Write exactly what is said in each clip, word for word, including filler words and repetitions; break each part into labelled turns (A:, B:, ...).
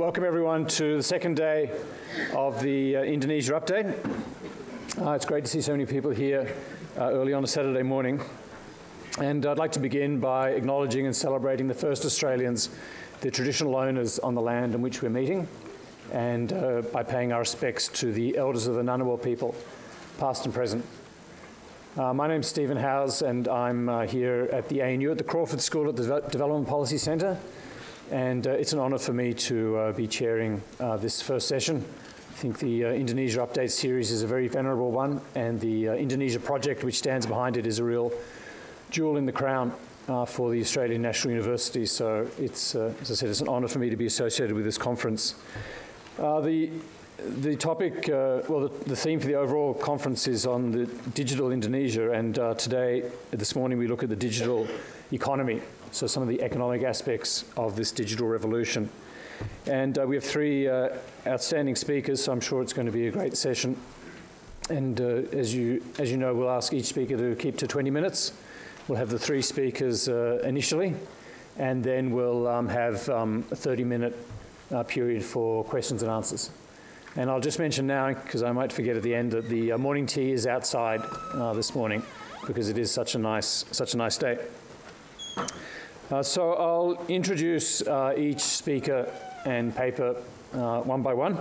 A: welcome everyone to the second day of the uh, Indonesia Update. Uh, it's great to see so many people here uh, early on a Saturday morning. And I'd like to begin by acknowledging and celebrating the first Australians, the traditional owners on the land in which we're meeting, and uh, by paying our respects to the elders of the Ngunnawal people, past and present. Uh, my name's Stephen Howes, and I'm uh, here at the A N U at the Crawford School at the De Development Policy Centre. And uh, it's an honour for me to uh, be chairing uh, this first session. I think the uh, Indonesia Update series is a very venerable one, and the uh, Indonesia project which stands behind it is a real jewel in the crown uh, for the Australian National University. So it's, uh, as I said, it's an honour for me to be associated with this conference. Uh, the, the topic, uh, well, the, the theme for the overall conference is on the digital Indonesia, and uh, today, this morning, we look at the digital economy. So some of the economic aspects of this digital revolution. And uh, we have three uh, outstanding speakers, so I'm sure it's going to be a great session. And uh, as you, as you know, we'll ask each speaker to keep to twenty minutes. We'll have the three speakers uh, initially, and then we'll um, have um, a thirty minute uh, period for questions and answers. And I'll just mention now, because I might forget at the end, that the uh, morning tea is outside uh, this morning, because it is such a nice, such a nice day. Uh, so I'll introduce uh, each speaker and paper uh, one by one.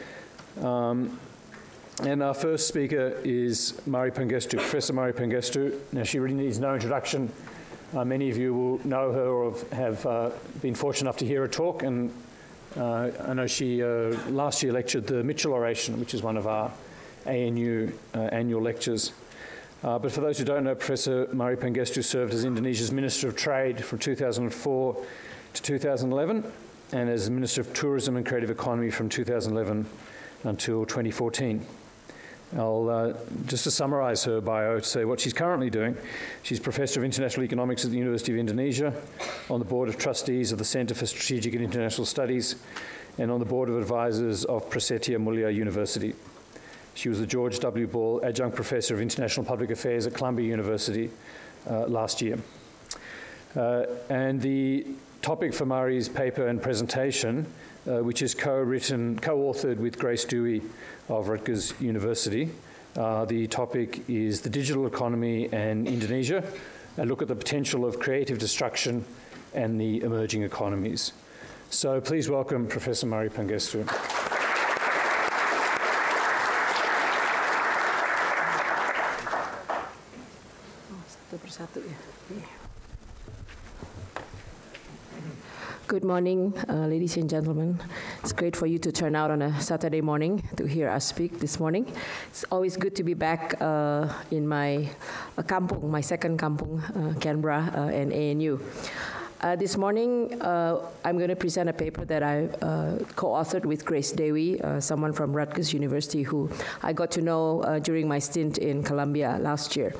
A: Um, and our first speaker is Mari Pangestu, Professor Mari Pangestu. Now, she really needs no introduction. Uh, many of you will know her or have uh, been fortunate enough to hear her talk. And uh, I know she uh, last year lectured the Mitchell Oration, which is one of our A N U uh, annual lectures. Uh, but for those who don't know, Professor Mari Pangestu served as Indonesia's Minister of Trade from two thousand four to two thousand eleven, and as Minister of Tourism and Creative Economy from two thousand eleven until twenty fourteen. I'll, uh, just to summarise her bio, to say what she's currently doing. She's Professor of International Economics at the University of Indonesia, on the Board of Trustees of the Centre for Strategic and International Studies, and on the Board of Advisors of Prasetya Mulia University. She was the George W. Ball Adjunct Professor of International Public Affairs at Columbia University uh, last year. Uh, and the topic for Mari's paper and presentation, uh, which is co-written, co-authored with Grace Dewey of Rutgers University. Uh, the topic is the digital economy and Indonesia, a look at the potential of creative destruction and the emerging economies. So please welcome Professor Mari Pangestu.
B: Good morning, uh, ladies and gentlemen. It's great for you to turn out on a Saturday morning to hear us speak this morning. It's always good to be back uh, in my uh, kampung, my second kampung, uh, Canberra uh, and A N U. Uh, this morning, uh, I'm going to present a paper that I uh, co-authored with Grace Dewey, uh, someone from Rutgers University who I got to know uh, during my stint in Columbia last year.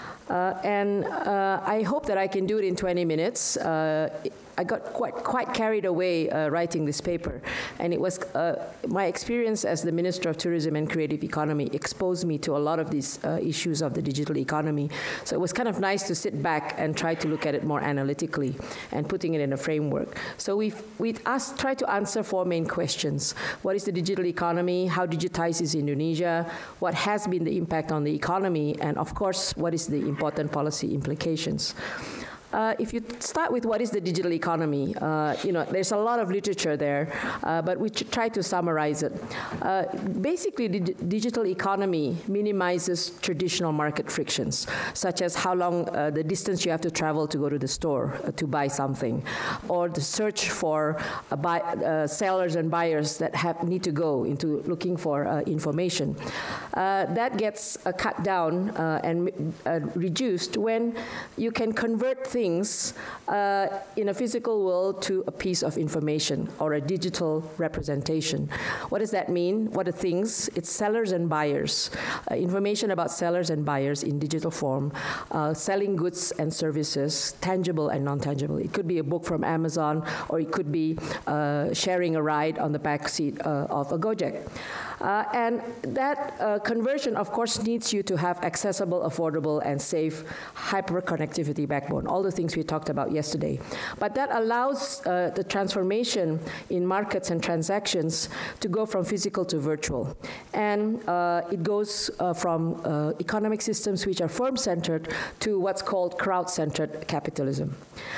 B: Uh, and uh, I hope that I can do it in twenty minutes. Uh, I got quite quite carried away uh, writing this paper, and it was uh, my experience as the Minister of Tourism and Creative Economy exposed me to a lot of these uh, issues of the digital economy. So it was kind of nice to sit back and try to look at it more analytically and putting it in a framework. So we've we've asked, tried to answer four main questions: what is the digital economy? How digitized is Indonesia? What has been the impact on the economy? And of course, what is the important policy implications? Uh, if you start with what is the digital economy, uh, you know, there's a lot of literature there, uh, but we try to summarize it. Uh, basically, the digital economy minimizes traditional market frictions, such as how long uh, the distance you have to travel to go to the store uh, to buy something, or the search for uh, buy, uh, sellers and buyers that have, need to go into looking for uh, information. Uh, that gets uh, cut down uh, and uh, reduced when you can convert things things uh, in a physical world to a piece of information or a digital representation. What does that mean? What are things? It's sellers and buyers. Uh, information about sellers and buyers in digital form, uh, selling goods and services, tangible and non-tangible. It could be a book from Amazon, or it could be uh, sharing a ride on the back seat uh, of a Gojek. Uh, and that uh, conversion, of course, needs you to have accessible, affordable, and safe hyperconnectivity backbone. All the the things we talked about yesterday. But that allows uh, the transformation in markets and transactions to go from physical to virtual. And uh, it goes uh, from uh, economic systems which are firm-centered to what's called crowd-centered capitalism.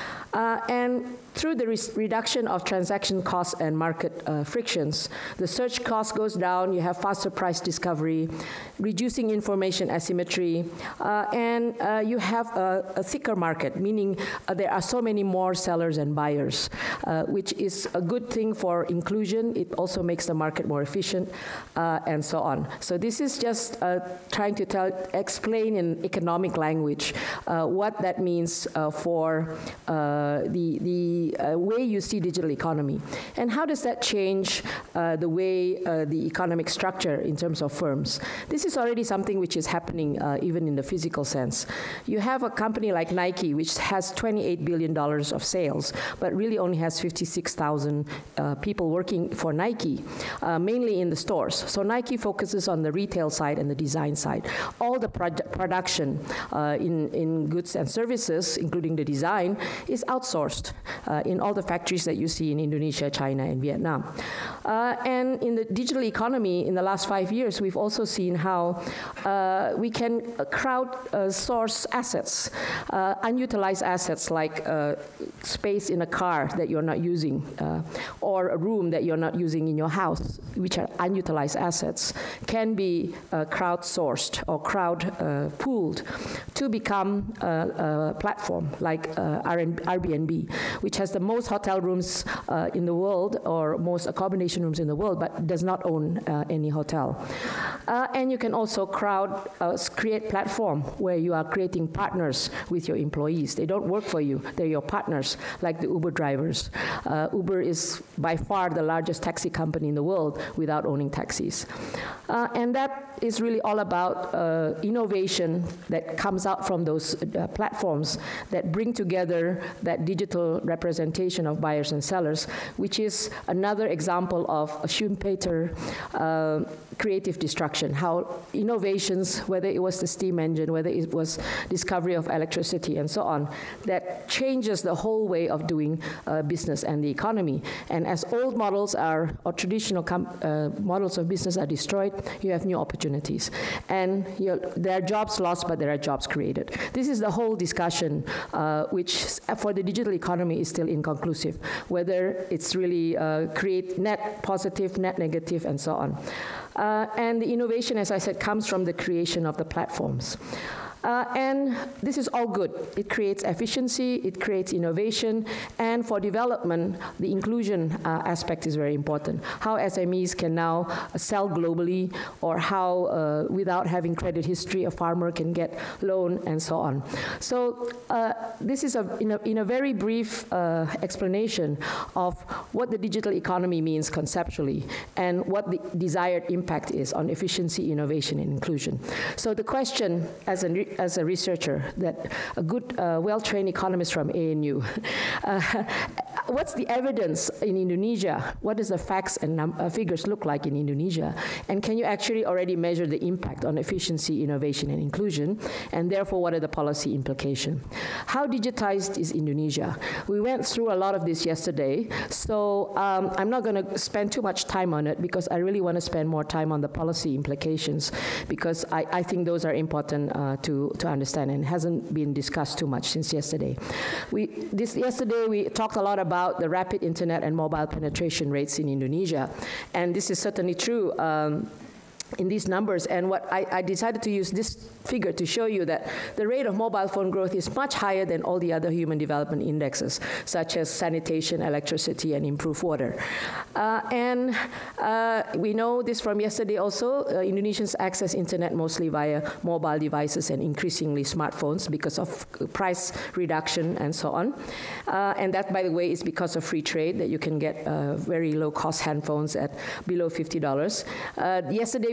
B: Uh, and through the re reduction of transaction costs and market uh, frictions, the search cost goes down, you have faster price discovery, reducing information asymmetry, uh, and uh, you have a, a thicker market, meaning uh, there are so many more sellers and buyers, uh, which is a good thing for inclusion. It also makes the market more efficient, uh, and so on. So this is just uh, trying to tell, explain in economic language uh, what that means uh, for uh, the, the Uh, way you see digital economy, and how does that change uh, the way uh, the economic structure in terms of firms. This is already something which is happening uh, even in the physical sense. You have a company like Nike, which has twenty-eight billion dollars of sales, but really only has fifty-six thousand uh, people working for Nike, uh, mainly in the stores. So Nike focuses on the retail side and the design side. All the produ production uh, in, in goods and services, including the design, is outsourced Uh, in all the factories that you see in Indonesia, China, and Vietnam. Uh, and in the digital economy, in the last five years, we've also seen how uh, we can crowd-source uh, assets, uh, unutilized assets like uh, space in a car that you're not using, uh, or a room that you're not using in your house, which are unutilized assets, can be uh, crowd-sourced or crowd-pooled uh, to become a, a platform like uh, Airbnb, which has the most hotel rooms uh, in the world, or most accommodation rooms in the world, but does not own uh, any hotel. Uh, and you can also crowd uh, create platform where you are creating partners with your employees. They don't work for you, they're your partners, like the Uber drivers. Uh, Uber is by far the largest taxi company in the world without owning taxis. Uh, and that is really all about uh, innovation that comes out from those uh, platforms that bring together that digital representation of buyers and sellers, which is another example of a Schumpeter uh, creative destruction, how innovations, whether it was the steam engine, whether it was discovery of electricity and so on, that changes the whole way of doing uh, business and the economy. And as old models are, or traditional com uh, models of business are destroyed, you have new opportunities. And you know, there are jobs lost, but there are jobs created. This is the whole discussion, uh, which for the digital economy is still inconclusive, whether it's really uh, create net positive, net negative, and so on. Uh, and the innovation, as I said, comes from the creation of the platforms. Uh, and this is all good. It creates efficiency, it creates innovation, and for development, the inclusion uh, aspect is very important. How S M Es can now uh, sell globally, or how, uh, without having credit history, a farmer can get loan, and so on. So uh, this is, a, in, a, in a very brief uh, explanation of what the digital economy means conceptually, and what the desired impact is on efficiency, innovation, and inclusion. So the question, as a as a researcher, that a good, uh, well-trained economist from A N U, uh, what's the evidence in Indonesia? What does the facts and num uh, figures look like in Indonesia? And can you actually already measure the impact on efficiency, innovation, and inclusion? And therefore, what are the policy implications? How digitized is Indonesia? We went through a lot of this yesterday, so um, I'm not going to spend too much time on it, because I really want to spend more time on the policy implications, because I, I think those are important uh, to to understand, and hasn't been discussed too much since yesterday. We, this, yesterday we talked a lot about the rapid internet and mobile penetration rates in Indonesia, and this is certainly true um, in these numbers. And what I, I decided to use this figure to show you that the rate of mobile phone growth is much higher than all the other human development indexes, such as sanitation, electricity, and improved water. Uh, and uh, we know this from yesterday also. Uh, Indonesians access internet mostly via mobile devices and increasingly smartphones because of price reduction and so on. Uh, and that, by the way, is because of free trade, that you can get uh, very low-cost handphones at below fifty dollars. Uh, yesterday we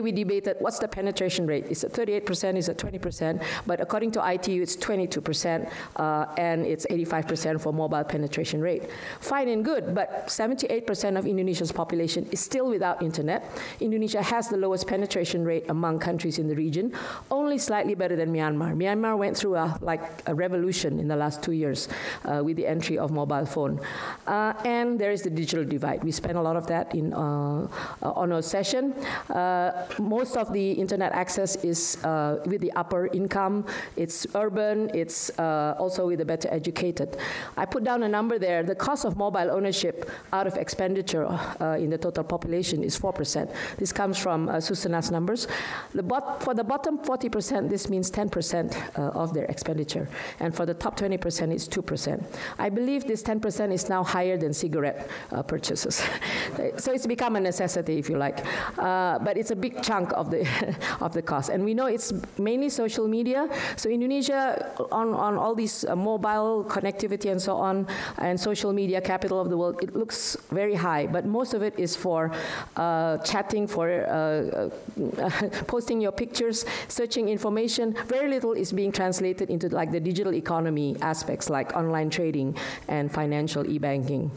B: we debated what's the penetration rate. Is it thirty-eight percent? Is it twenty percent? But according to I T U, it's twenty-two percent, uh, and it's eighty-five percent for mobile penetration rate. Fine and good, but seventy-eight percent of Indonesia's population is still without internet. Indonesia has the lowest penetration rate among countries in the region, only slightly better than Myanmar. Myanmar went through a, like a revolution in the last two years uh, with the entry of mobile phone. Uh, and there is the digital divide. We spent a lot of that in uh, uh, on our session. Uh, most of the internet access is uh, with the upper income. It's urban. It's uh, also with the better educated. I put down a number there. The cost of mobile ownership out of expenditure uh, in the total population is four percent. This comes from uh, Susana's numbers. The bot for the bottom forty percent, this means ten percent uh, of their expenditure. And for the top twenty percent, it's two percent. I believe this ten percent is now higher than cigarette uh, purchases. So it's become a necessity, if you like. Uh, but it's a big chunk of the, of the cost. And we know it's mainly social media. So Indonesia, on, on all these uh, mobile connectivity and so on, and social media capital of the world, it looks very high. But most of it is for uh, chatting, for uh, uh, posting your pictures, searching information. Very little is being translated into like the digital economy aspects like online trading and financial e-banking.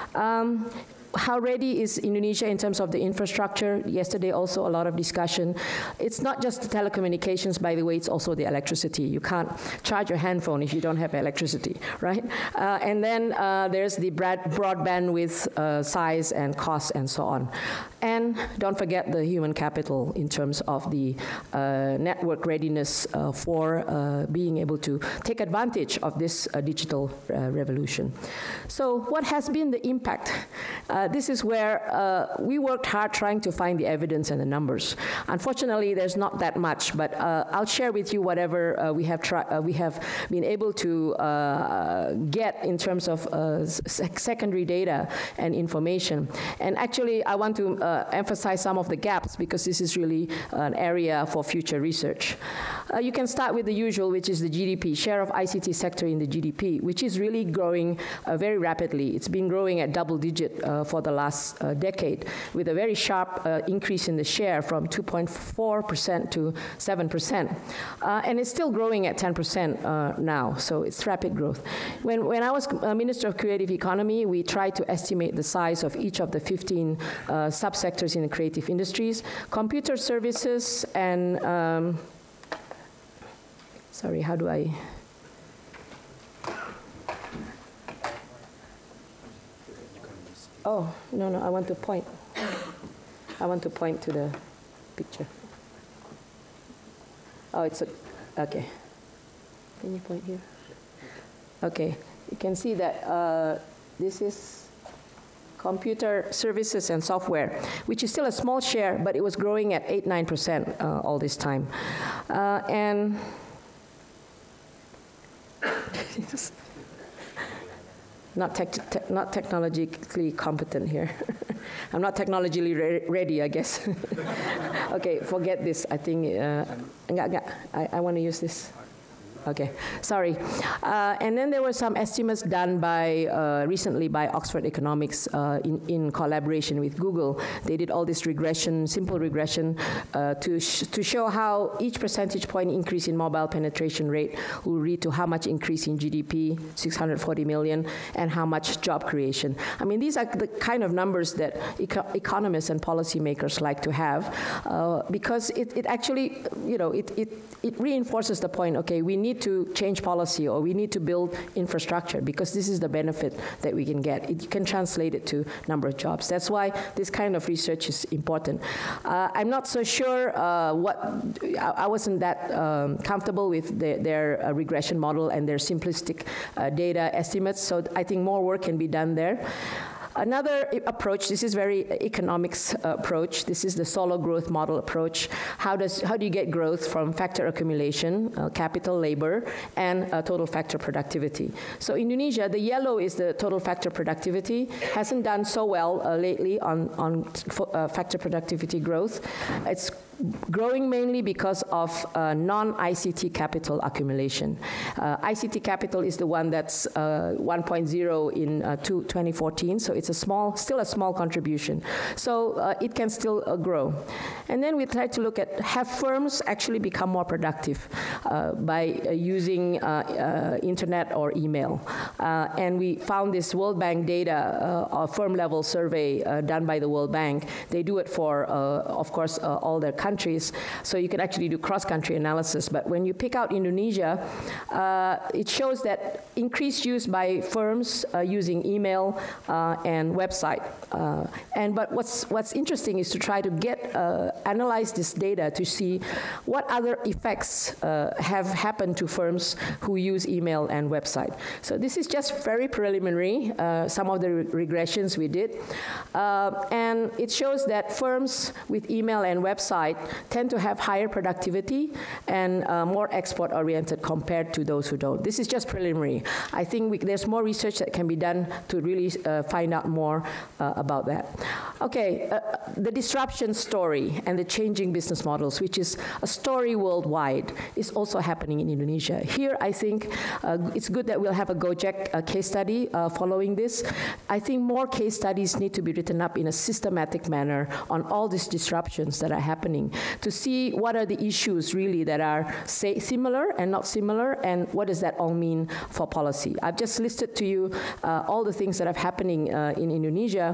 B: Um, How ready is Indonesia in terms of the infrastructure? Yesterday also a lot of discussion. It's not just the telecommunications, by the way, it's also the electricity. You can't charge your handphone if you don't have electricity, right? Uh, and then uh, there's the broadband with uh, size and cost and so on. And don't forget the human capital in terms of the uh, network readiness uh, for uh, being able to take advantage of this uh, digital uh, revolution. So what has been the impact? Uh, this is where uh, we worked hard trying to find the evidence and the numbers. Unfortunately, there's not that much, but uh, I'll share with you whatever uh, we have try uh, we have been able to uh, get in terms of uh, sec secondary data and information. And actually, I want to uh, emphasize some of the gaps because this is really an area for future research. Uh, you can start with the usual, which is the G D P, share of I C T sector in the G D P, which is really growing uh, very rapidly. It's been growing at double digit uh, for the last uh, decade, with a very sharp uh, increase in the share from two point four percent to seven percent. Uh, and it's still growing at ten percent uh, now, so it's rapid growth. When, when I was uh, Minister of Creative Economy, we tried to estimate the size of each of the fifteen uh, subsectors in the creative industries. Computer services and, um, sorry, how do I? Oh, no, no, I want to point. I want to point to the picture. Oh, it's a, okay. Can you point here? Okay, you can see that uh, this is computer services and software, which is still a small share, but it was growing at eight, nine percent uh, all this time. Uh, and Not, tech, te not technologically competent here. I'm not technologically re ready, I guess. Okay, forget this. I think, uh, I, I want to use this. Okay, sorry. Uh, and then there were some estimates done by, uh, recently by Oxford Economics uh, in, in collaboration with Google. They did all this regression, simple regression, uh, to, sh to show how each percentage point increase in mobile penetration rate will lead to how much increase in G D P, six hundred forty million, and how much job creation. I mean, these are the kind of numbers that eco economists and policymakers like to have, uh, because it, it actually, you know, it, it, it reinforces the point, okay, we need to change policy or we need to build infrastructure because this is the benefit that we can get. It can translate it to number of jobs. That's why this kind of research is important. Uh, I'm not so sure uh, what, I, I wasn't that um, comfortable with the, their uh, regression model and their simplistic uh, data estimates, so I think more work can be done there. Another approach, this is very economics uh, approach, this is the solo growth model approach. How, does, how do you get growth from factor accumulation, uh, capital, labor, and uh, total factor productivity? So Indonesia, the yellow is the total factor productivity, hasn't done so well uh, lately on, on uh, factor productivity growth. It's growing mainly because of uh, non-I C T capital accumulation. Uh, I C T capital is the one that's uh, one point zero in uh, twenty fourteen, so it's a small, still a small contribution. So uh, it can still uh, grow. And then we try to look at, have firms actually become more productive uh, by uh, using uh, uh, internet or email? Uh, and we found this World Bank data, uh, a firm level survey uh, done by the World Bank. They do it for, uh, of course, uh, all their countries, so you can actually do cross-country analysis. But when you pick out Indonesia, uh, it shows that increased use by firms uh, using email uh, and website. Uh, and but what's what's interesting is to try to get uh, analyze this data to see what other effects uh, have happened to firms who use email and website. So this is just very preliminary. Uh, some of the re regressions we did, uh, and it shows that firms with email and website tend to have higher productivity and uh, more export-oriented compared to those who don't. This is just preliminary. I think we, there's more research that can be done to really uh, find out more uh, about that. Okay, uh, the disruption story and the changing business models, which is a story worldwide, is also happening in Indonesia. Here, I think uh, it's good that we'll have a Gojek uh, case study uh, following this. I think more case studies need to be written up in a systematic manner on all these disruptions that are happening to see what are the issues really that are say, similar and not similar, and what does that all mean for policy. I've just listed to you uh, all the things that are happening uh, in Indonesia,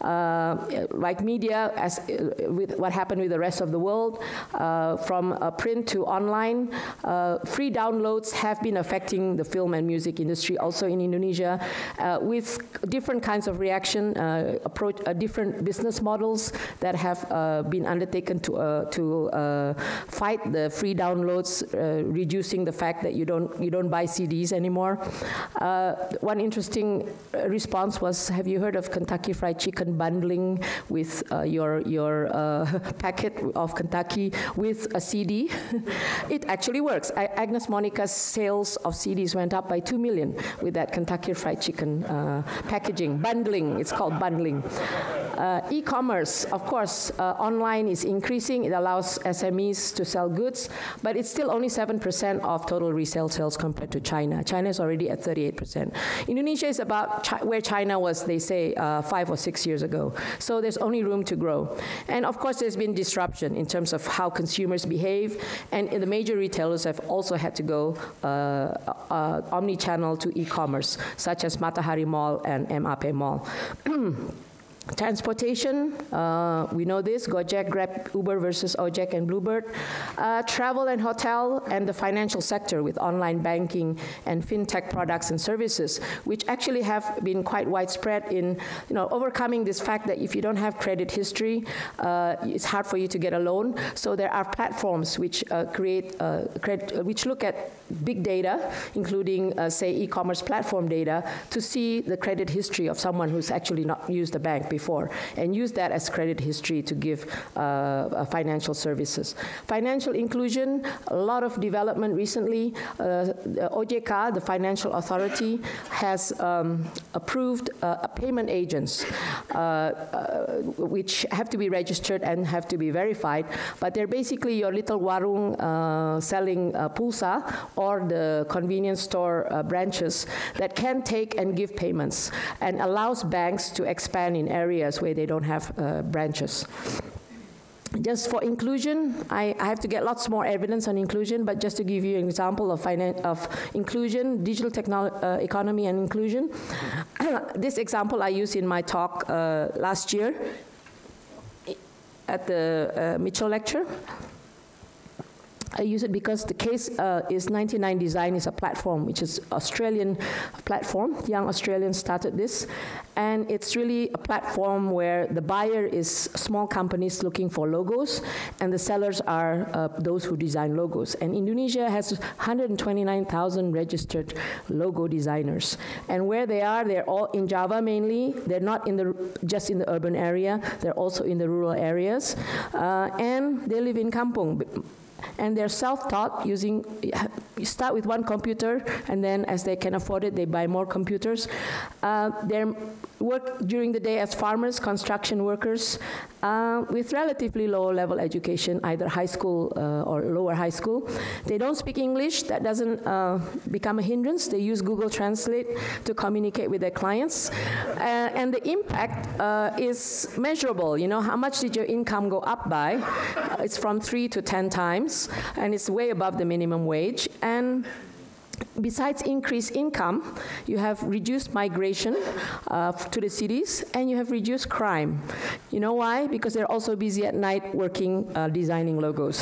B: uh, like media, as uh, with what happened with the rest of the world, uh, from uh, print to online. Uh, free downloads have been affecting the film and music industry also in Indonesia, uh, with different kinds of reaction, uh, approach, uh, different business models that have uh, been undertaken to uh, to uh, fight the free downloads, uh, reducing the fact that you don't you don't buy C Ds anymore. Uh, one interesting response was, have you heard of Kentucky Fried Chicken bundling with uh, your your uh, packet of Kentucky with a C D? It actually works. I, Agnes Monica's sales of C Ds went up by two million with that Kentucky Fried Chicken uh, packaging, bundling. It's called bundling. Uh, E-commerce, of course, uh, online is increasing. It allows S M Es to sell goods, but it's still only seven percent of total resale sales compared to China. China is already at thirty-eight percent. Indonesia is about chi where China was, they say, uh, five or six years ago. So there's only room to grow. And of course, there's been disruption in terms of how consumers behave, and the major retailers have also had to go uh, uh, omni-channel to e-commerce, such as Matahari Mall and M A P Mall. Transportation, uh, we know this, Gojek, Grab, Uber versus Ojek and Bluebird. Uh, travel and hotel, and the financial sector with online banking and fintech products and services, which actually have been quite widespread in, you know, overcoming this fact that if you don't have credit history, uh, it's hard for you to get a loan. So there are platforms which uh, create, uh, credit, which look at big data, including, uh, say, e-commerce platform data, to see the credit history of someone who's actually not used the bank before. Before, and use that as credit history to give uh, uh, financial services. Financial inclusion, a lot of development recently. Uh, O J K, the financial authority, has um, approved uh, payment agents, uh, uh, which have to be registered and have to be verified, but they're basically your little warung uh, selling uh, pulsa, or the convenience store uh, branches that can take and give payments, and allows banks to expand in areas areas where they don't have uh, branches. Just for inclusion, I, I have to get lots more evidence on inclusion, but just to give you an example of, of inclusion, digital technology, uh, economy and inclusion. This example I used in my talk uh, last year at the uh, Mitchell lecture. I use it because the case uh, is ninety-nine Design is a platform, which is Australian platform. Young Australians started this. And it's really a platform where the buyer is small companies looking for logos, and the sellers are uh, those who design logos. And Indonesia has one hundred twenty-nine thousand registered logo designers. And where they are, they're all in Java mainly. They're not in the, just in the urban area. They're also in the rural areas. Uh, and they live in kampung. and they're self-taught using, you start with one computer, and then as they can afford it, they buy more computers. Uh, they work during the day as farmers, construction workers, uh, with relatively low level education, either high school uh, or lower high school. They don't speak English. That doesn't uh, become a hindrance. They use Google Translate to communicate with their clients. Uh, and the impact uh, is measurable. You know, how much did your income go up by? Uh, it's from three to ten times, and it's way above the minimum wage. And besides increased income, you have reduced migration uh, to the cities, and you have reduced crime. You know why? Because they're also busy at night working, uh, designing logos.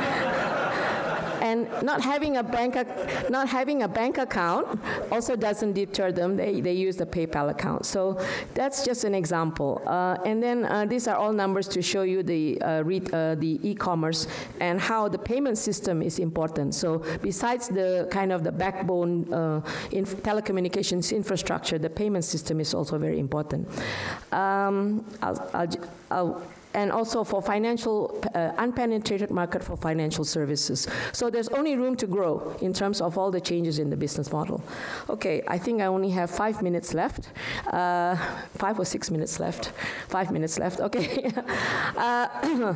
B: And not having a bank, not having a bank account also doesn't deter them. They, they use the PayPal account. So that's just an example. Uh, and then uh, these are all numbers to show you the uh, re uh, the e-commerce and how the payment system is important. So besides the kind of the backbone uh, in telecommunications infrastructure, the payment system is also very important. Um, I'll, I'll, I'll and also for financial, uh, unpenetrated market for financial services. So there's only room to grow in terms of all the changes in the business model. Okay, I think I only have five minutes left. Uh, five or six minutes left. Five minutes left, okay. uh,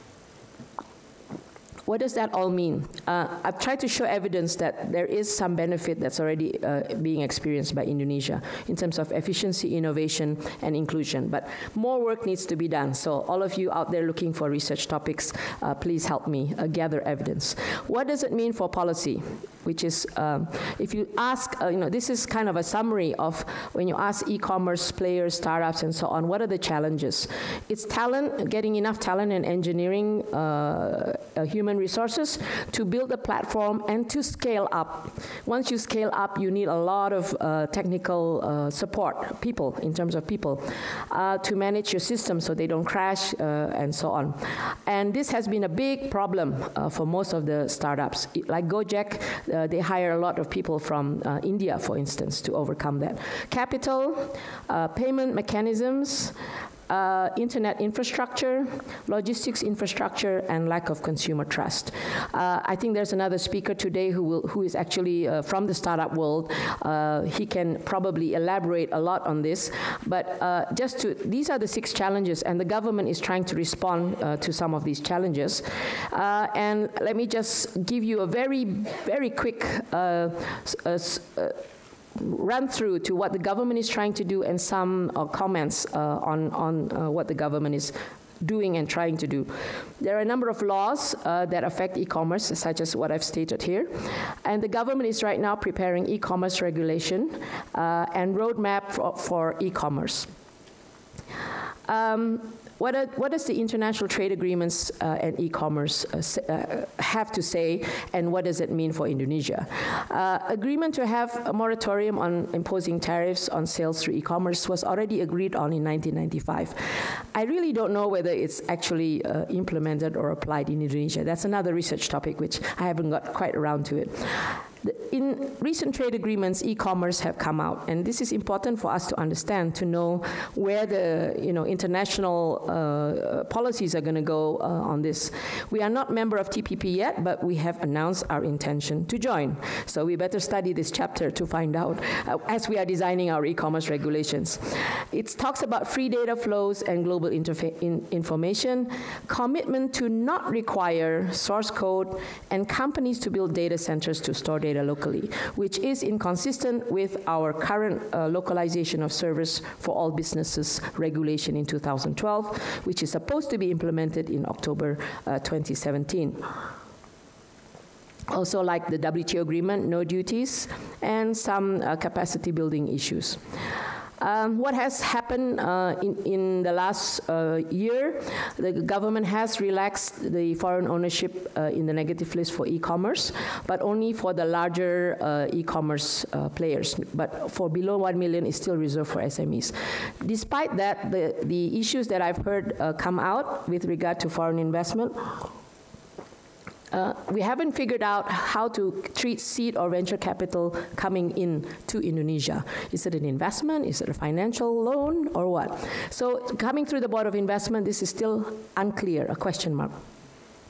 B: What does that all mean? Uh, I've tried to show evidence that there is some benefit that's already uh, being experienced by Indonesia in terms of efficiency, innovation, and inclusion. But more work needs to be done. So all of you out there looking for research topics, uh, please help me uh, gather evidence. What does it mean for policy? Which is, um, if you ask, uh, you know, this is kind of a summary of when you ask e-commerce players, startups, and so on, what are the challenges? It's talent, getting enough talent and engineering, uh, uh, human resources to build a platform and to scale up. Once you scale up, you need a lot of uh, technical uh, support, people, in terms of people, uh, to manage your system so they don't crash uh, and so on. And this has been a big problem uh, for most of the startups. Like Gojek, uh, they hire a lot of people from uh, India, for instance, to overcome that. Capital, uh, payment mechanisms, Uh, internet infrastructure, logistics infrastructure, and lack of consumer trust. Uh, I think there's another speaker today who will, who is actually uh, from the startup world. Uh, he can probably elaborate a lot on this. But uh, just to, these are the six challenges, and the government is trying to respond uh, to some of these challenges. Uh, and let me just give you a very, very quick uh, uh, uh, run through to what the government is trying to do and some uh, comments uh, on, on uh, what the government is doing and trying to do. There are a number of laws uh, that affect e-commerce, such as what I've stated here. And the government is right now preparing e-commerce regulation uh, and roadmap for, for e-commerce. Um, What, are, what does the international trade agreements uh, and e-commerce uh, uh, have to say, and what does it mean for Indonesia? Uh, agreement to have a moratorium on imposing tariffs on sales through e-commerce was already agreed on in nineteen ninety-five. I really don't know whether it's actually uh, implemented or applied in Indonesia. That's another research topic which I haven't got quite around to it. In recent trade agreements, e-commerce have come out, and this is important for us to understand, to know where the you know international uh, policies are going to go uh, on this. We are not member of T P P yet, but we have announced our intention to join. So we better study this chapter to find out uh, as we are designing our e-commerce regulations. It talks about free data flows and global in information, commitment to not require source code, and companies to build data centers to store data data locally, which is inconsistent with our current uh, localization of service for all businesses regulation in two thousand twelve, which is supposed to be implemented in October uh, twenty seventeen. Also, like the W T O agreement, no duties, and some uh, capacity building issues. Um, what has happened uh, in, in the last uh, year, the government has relaxed the foreign ownership uh, in the negative list for e-commerce, but only for the larger uh, e-commerce uh, players. But for below one million, is still reserved for S M Es. Despite that, the, the issues that I've heard uh, come out with regard to foreign investment, Uh, we haven't figured out how to treat seed or venture capital coming in to Indonesia. Is it an investment? Is it a financial loan or what? So coming through the Board of Investment, this is still unclear, a question mark.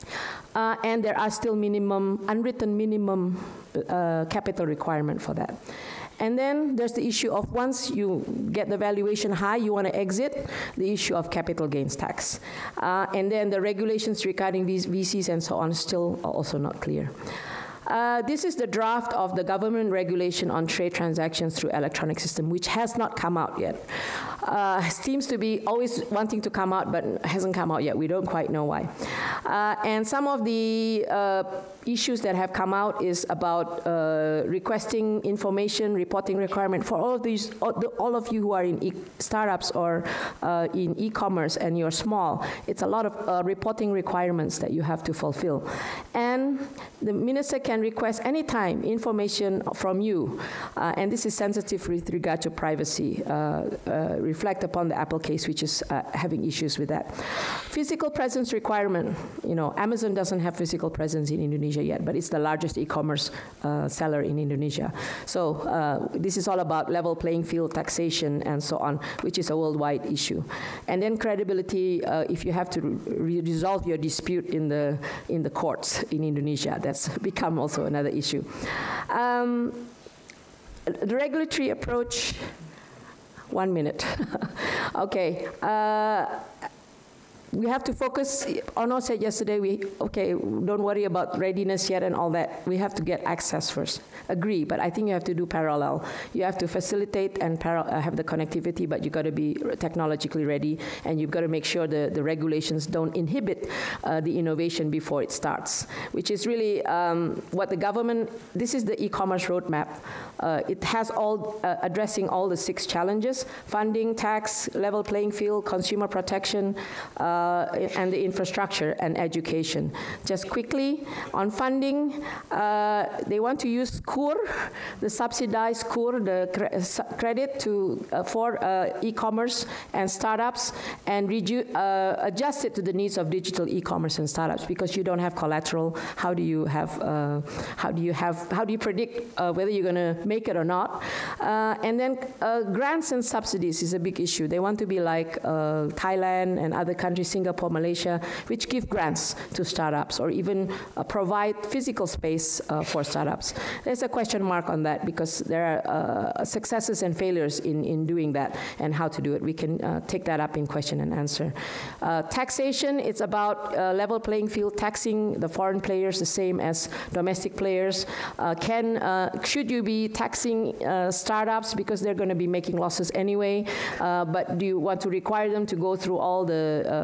B: uh, and there are still minimum, unwritten minimum uh, capital requirement for that. And then there's the issue of once you get the valuation high, you want to exit, the issue of capital gains tax. Uh, and then the regulations regarding V Cs and so on still also not clear. Uh, this is the draft of the government regulation on trade transactions through electronic system, which has not come out yet. Uh, seems to be always wanting to come out, but hasn't come out yet. We don't quite know why. Uh, and some of the uh, issues that have come out is about uh, requesting information, reporting requirement for all of these, all, the, all of you who are in e startups or uh, in e-commerce and you're small. It's a lot of uh, reporting requirements that you have to fulfill. And the minister can request anytime information from you, uh, and this is sensitive with regard to privacy. Uh, uh, reflect upon the Apple case, which is uh, having issues with that. Physical presence requirement. You know, Amazon doesn't have physical presence in Indonesia yet, but it's the largest e-commerce uh, seller in Indonesia. So uh, this is all about level playing field, taxation, and so on, which is a worldwide issue. And then credibility, uh, if you have to re resolve your dispute in the in the courts in Indonesia, that's become also another issue. Um, the regulatory approach. One minute. Okay. Uh, we have to focus. Ono said yesterday, we, okay, don't worry about readiness yet and all that. We have to get access first. Agree, but I think you have to do parallel. You have to facilitate and uh, have the connectivity, but you've got to be technologically ready, and you've got to make sure the, the regulations don't inhibit uh, the innovation before it starts, which is really um, what the government, this is the e-commerce roadmap. Uh, it has all, uh, addressing all the six challenges: funding, tax, level playing field, consumer protection, uh, and the infrastructure and education. Just quickly, on funding, uh, they want to use K U R, the subsidized K U R, the cre credit to, uh, for uh, e-commerce and startups, and uh, adjust it to the needs of digital e-commerce and startups, because you don't have collateral. How do you have, uh, how do you have, how do you predict uh, whether you're going to make it or not? Uh, and then uh, grants and subsidies is a big issue. They want to be like uh, Thailand and other countries, Singapore, Malaysia, which give grants to startups or even uh, provide physical space uh, for startups. There's a question mark on that, because there are uh, successes and failures in, in doing that and how to do it. We can uh, take that up in question and answer. Uh, taxation, it's about uh, level playing field, taxing the foreign players the same as domestic players. Uh, can, uh, should you be taxing uh, startups because they're going to be making losses anyway, uh, but do you want to require them to go through all the uh,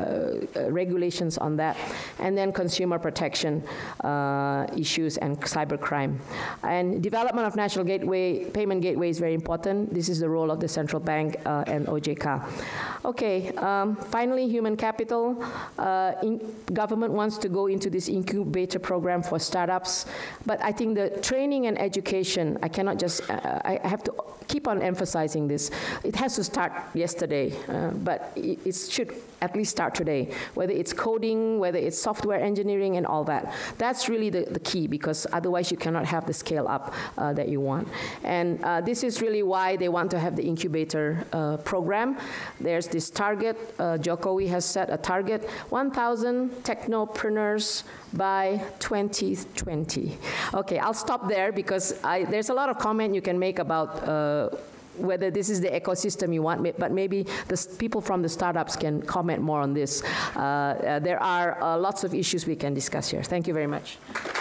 B: uh, regulations on that? And then consumer protection uh, issues and cybercrime. And development of national gateway, payment gateway is very important. This is the role of the central bank uh, and O J K. Okay, um, finally, human capital. Uh, in government wants to go into this incubator program for startups, but I think the training and education, I cannot just, uh, I have to keep on emphasizing this. It has to start yesterday, uh, but it, it should at least start today, whether it's coding, whether it's software engineering and all that. That's really the, the key, because otherwise you cannot have the scale up uh, that you want. And uh, this is really why they want to have the incubator uh, program. There's this target, uh, Jokowi has set a target, one thousand technopreneurs by twenty twenty. Okay, I'll stop there, because I, there's a lot of comment you can make about uh, whether this is the ecosystem you want, but maybe the people from the startups can comment more on this. Uh, uh, there are uh, lots of issues we can discuss here. Thank you very much.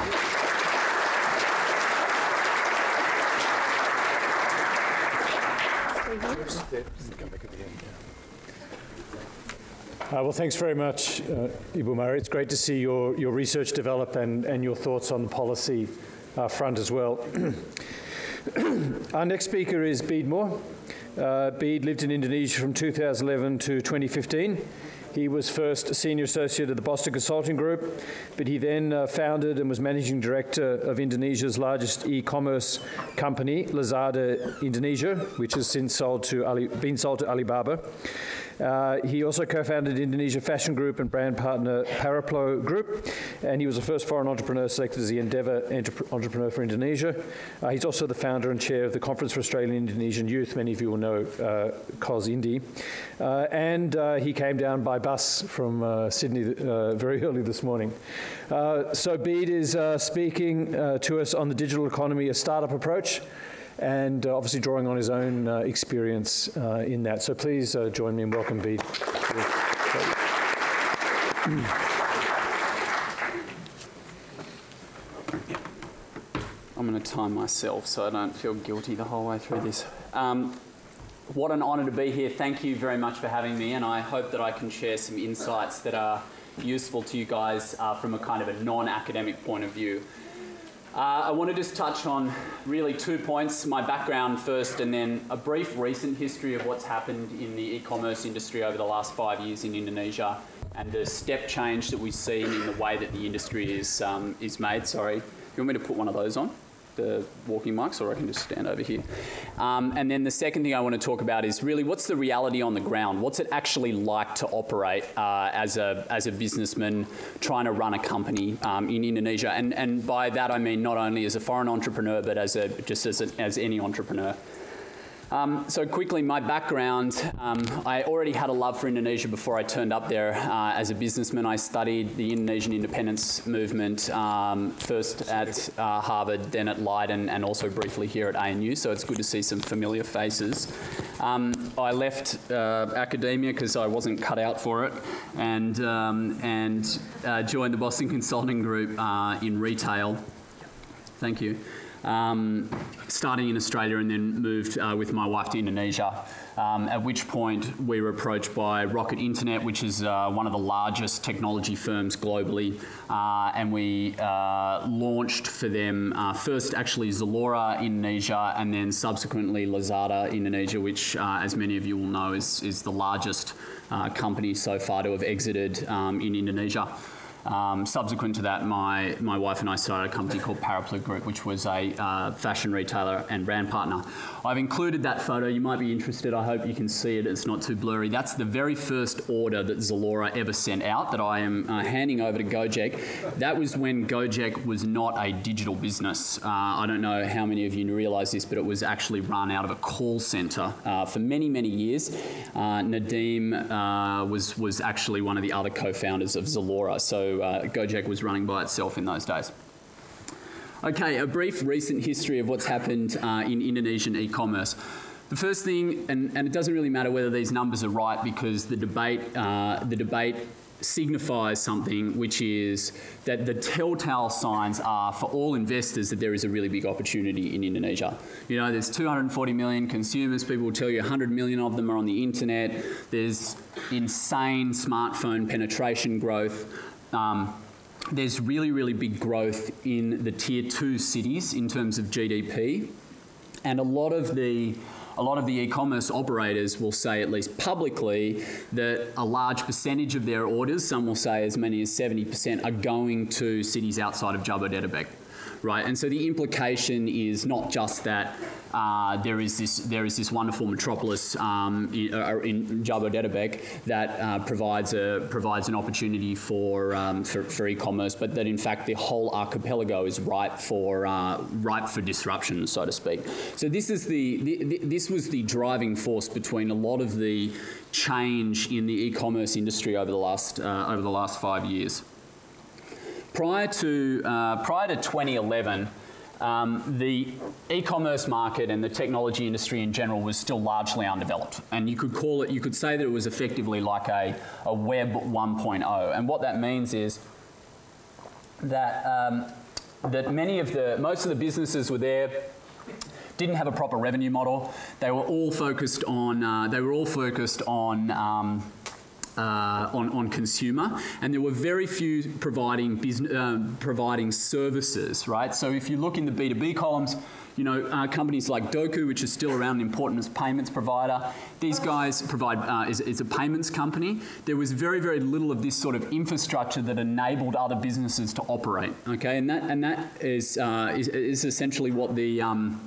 A: Uh, well, thanks very much, uh, Ibu Mari. It's great to see your, your research develop and, and your thoughts on the policy uh, front as well. Our next speaker is Bede Moore. Uh, Bede lived in Indonesia from two thousand eleven to twenty fifteen. He was first a senior associate at the Boston Consulting Group, but he then uh, founded and was managing director of Indonesia's largest e-commerce company, Lazada Indonesia, which has since sold to Ali, been sold to Alibaba. Uh, he also co-founded Indonesia Fashion Group and brand partner Paraplo Group, and he was the first foreign entrepreneur selected as the Endeavour Entrepreneur for Indonesia. Uh, he's also the founder and chair of the Conference for Australian Indonesian Youth. Many of you will know uh, COS-Indy. Uh, and uh, he came down by bus from uh, Sydney uh, very early this morning. Uh, so Bede is uh, speaking uh, to us on the digital economy, a startup approach, and uh, obviously drawing on his own uh, experience uh, in that. So please uh, join me and welcome Bede.
C: I'm going to time myself so I don't feel guilty the whole way through this. Um, what an honour to be here. Thank you very much for having me, and I hope that I can share some insights that are useful to you guys uh, from a kind of a non-academic point of view. Uh, I want to just touch on really two points, my background first, and then a brief recent history of what's happened in the e-commerce industry over the last five years in Indonesia, and the step change that we've seen in the way that the industry is, um, is made. Sorry, you want me to put one of those on? The walking mics, or I can just stand over here. Um, and then the second thing I want to talk about is really what's the reality on the ground? What's it actually like to operate uh, as a as a businessman trying to run a company um, in Indonesia? And and by that I mean not only as a foreign entrepreneur, but as a just as a, as any entrepreneur. Um, so quickly, my background, um, I already had a love for Indonesia before I turned up there. Uh, as a businessman, I studied the Indonesian independence movement, um, first at uh, Harvard, then at Leiden, and also briefly here at A N U, so it's good to see some familiar faces. Um, I left uh, academia because I wasn't cut out for it, and, um, and uh, joined the Boston Consulting Group uh, in retail. Thank you. Um, starting in Australia and then moved uh, with my wife to Indonesia, um, at which point we were approached by Rocket Internet, which is uh, one of the largest technology firms globally, uh, and we uh, launched for them uh, first actually Zalora Indonesia and then subsequently Lazada Indonesia, which uh, as many of you will know is, is the largest uh, company so far to have exited um, in Indonesia. Um, subsequent to that, my, my wife and I started a company called Paraplo Group, which was a uh, fashion retailer and brand partner. I've included that photo. You might be interested. I hope you can see it. It's not too blurry. That's the very first order that Zalora ever sent out that I am uh, handing over to Gojek. That was when Gojek was not a digital business. Uh, I don't know how many of you realise this, but it was actually run out of a call centre uh, for many, many years. Uh, Nadeem uh, was, was actually one of the other co-founders of Zalora. So Uh, Gojek was running by itself in those days. Okay, a brief recent history of what's happened uh, in Indonesian e-commerce. The first thing, and, and it doesn't really matter whether these numbers are right because the debate, uh, the debate signifies something, which is that the telltale signs are for all investors that there is a really big opportunity in Indonesia. You know, there's two hundred forty million consumers. People will tell you one hundred million of them are on the internet. There's insane smartphone penetration growth. Um, there's really, really big growth in the tier two cities in terms of G D P, and a lot of the a lot of the e-commerce operators will say, at least publicly, that a large percentage of their orders, some will say as many as seventy percent, are going to cities outside of Jabodetabek, right? And so the implication is not just that Uh, there is this there is this wonderful metropolis um, in, uh, in Jabodetabek that uh, provides a provides an opportunity for um, for, for e-commerce, but that in fact the whole archipelago is ripe for uh, ripe for disruption, so to speak. So this is the, the, the this was the driving force between a lot of the change in the e-commerce industry over the last uh, over the last five years. Prior to uh, prior to twenty eleven. Um, the e-commerce market and the technology industry in general was still largely undeveloped, and you could call it, you could say that it was effectively like a, a web one point oh, and what that means is that, um, that many of the, most of the businesses were there, didn't have a proper revenue model. They were all focused on, uh, they were all focused on um, Uh, on, on consumer, and there were very few providing business, uh, providing services, right? So if you look in the B two B columns, you know, uh, companies like Doku, which is still around important as payments provider, these guys provide, uh, is, is a payments company. There was very, very little of this sort of infrastructure that enabled other businesses to operate, okay? And that, and that is, uh, is, is essentially what the, um,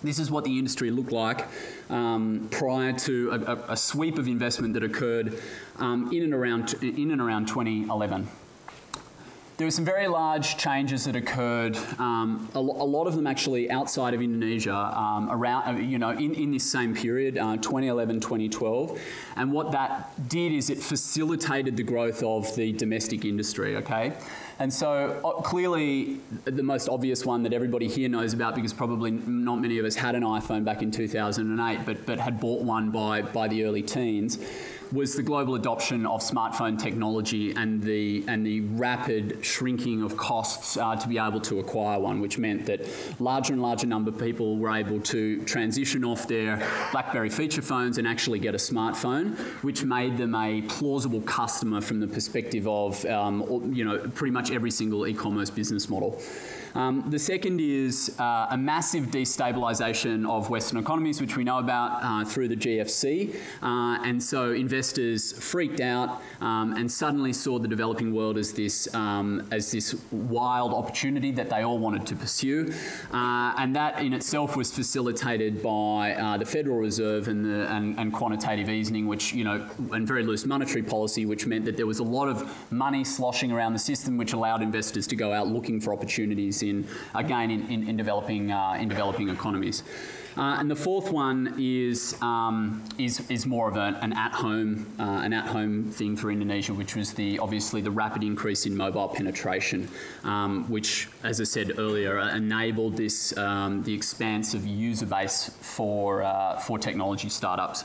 C: This is what the industry looked like um, prior to a, a, a sweep of investment that occurred um, in and around in and around twenty eleven. There were some very large changes that occurred, um, a, a lot of them actually outside of Indonesia, um, around, you know, in, in this same period, uh, twenty eleven, twenty twelve. And what that did is it facilitated the growth of the domestic industry, okay? And so uh, clearly the most obvious one that everybody here knows about, because probably not many of us had an iPhone back in two thousand eight, but, but had bought one by, by the early teens, was the global adoption of smartphone technology and the, and the rapid shrinking of costs uh, to be able to acquire one, which meant that larger and larger number of people were able to transition off their BlackBerry feature phones and actually get a smartphone, which made them a plausible customer from the perspective of um, you know, pretty much every single e-commerce business model. Um, the second is uh, a massive destabilisation of Western economies, which we know about uh, through the G F C. Uh, and so investors freaked out um, and suddenly saw the developing world as this, um, as this wild opportunity that they all wanted to pursue. Uh, and that in itself was facilitated by uh, the Federal Reserve and, the, and, and quantitative easing, which, you know, and very loose monetary policy, which meant that there was a lot of money sloshing around the system, which allowed investors to go out looking for opportunities in, again, in, in, in, developing, uh, in developing economies. Uh, and the fourth one is, um, is, is more of a, an at-home uh, an at-home thing for Indonesia, which was the, obviously the rapid increase in mobile penetration, um, which, as I said earlier, uh, enabled this, um, the expansive user base for, uh, for technology startups.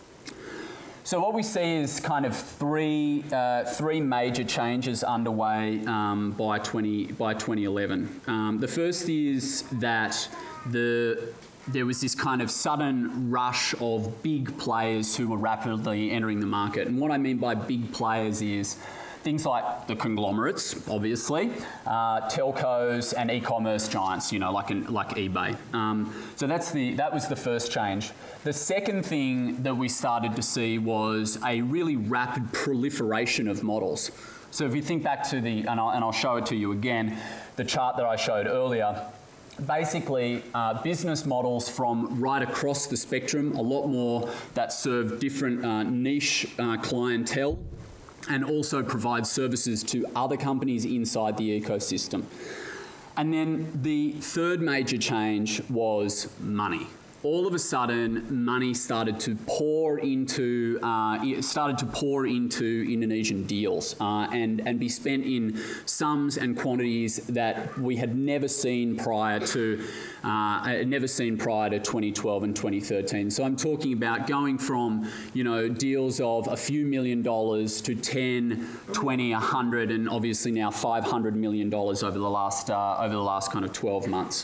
C: So what we see is kind of three, uh, three major changes underway um, by, twenty, by twenty eleven. Um, the first is that the, there was this kind of sudden rush of big players who were rapidly entering the market. And what I mean by big players is things like the conglomerates, obviously, uh, telcos and e-commerce giants, you know, like, in, like eBay. Um, so that's the, that was the first change. The second thing that we started to see was a really rapid proliferation of models. So if you think back to the, and I'll, and I'll show it to you again, the chart that I showed earlier, basically uh, business models from right across the spectrum, a lot more that serve different uh, niche uh, clientele, and also provide services to other companies inside the ecosystem. And then the third major change was money. All of a sudden, money started to pour into uh, started to pour into Indonesian deals uh, and and be spent in sums and quantities that we had never seen prior to uh, never seen prior to twenty twelve and twenty thirteen. So I'm talking about going from you know deals of a few million dollars to ten, twenty, a hundred, and obviously now five hundred million dollars over the last uh, over the last kind of twelve months.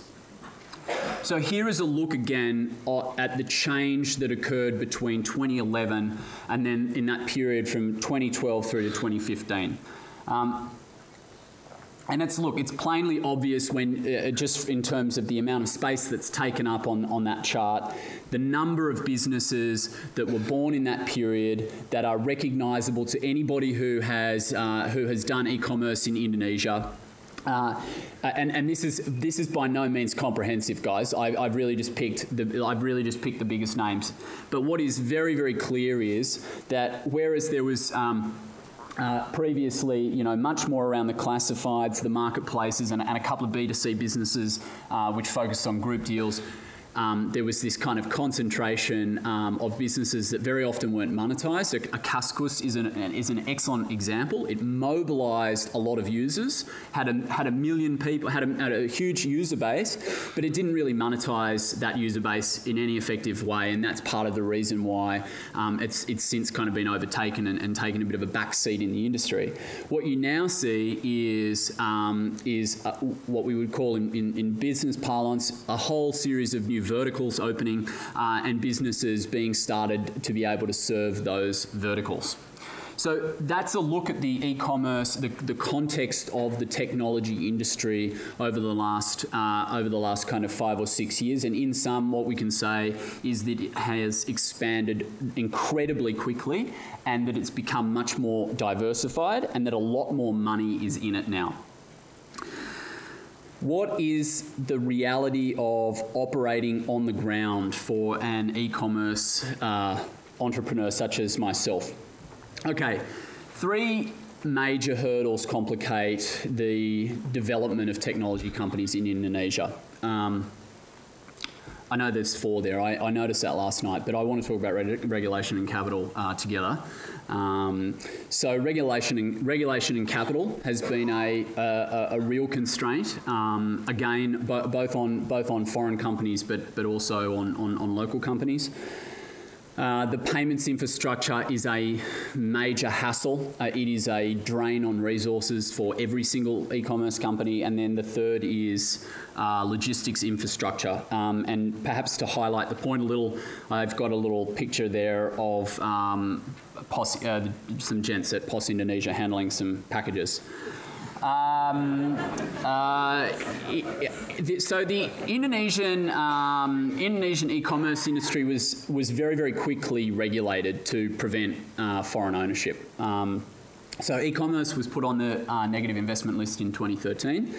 C: So here is a look again at the change that occurred between twenty eleven and then in that period from twenty twelve through to twenty fifteen. Um, and it's, look, it's plainly obvious when, uh, just in terms of the amount of space that's taken up on, on that chart, the number of businesses that were born in that period that are recognisable to anybody who has, uh, who has done e-commerce in Indonesia. Uh, and, and this is this is by no means comprehensive, guys. I, I've really just picked the I've really just picked the biggest names. But what is very very clear is that whereas there was um, uh, previously, you know, much more around the classifieds, the marketplaces, and, and a couple of B two C businesses uh, which focused on group deals. Um, there was this kind of concentration um, of businesses that very often weren't monetised. A, a Kaskus is an, is an excellent example. It mobilised a lot of users, had a, had a million people, had a, had a huge user base, but it didn't really monetise that user base in any effective way, and that's part of the reason why um, it's, it's since kind of been overtaken and, and taken a bit of a back seat in the industry. What you now see is, um, is uh, what we would call in, in, in business parlance a whole series of new verticals opening uh, and businesses being started to be able to serve those verticals. So that's a look at the e-commerce, the, the context of the technology industry over the last uh, over the last kind of five or six years. And in sum, what we can say is that it has expanded incredibly quickly, and that it's become much more diversified, and that a lot more money is in it now. what is the reality of operating on the ground for an e-commerce uh, entrepreneur such as myself? Okay, three major hurdles complicate the development of technology companies in Indonesia. Um, I know there's four there. I, I noticed that last night, but I want to talk about reg regulation and capital uh, together. Um, so regulation and, regulation and capital has been a, a, a real constraint, um, again, bo both, on, both on foreign companies but, but also on, on, on local companies. Uh, the payments infrastructure is a major hassle. Uh, it is a drain on resources for every single e-commerce company. And then the third is uh, logistics infrastructure. Um, and perhaps to highlight the point a little, I've got a little picture there of um, POS, uh, some gents at POS Indonesia handling some packages. Um, uh, so the Indonesian um, Indonesian e-commerce industry was was very very quickly regulated to prevent uh, foreign ownership. Um, so e-commerce was put on the uh, negative investment list in twenty thirteen,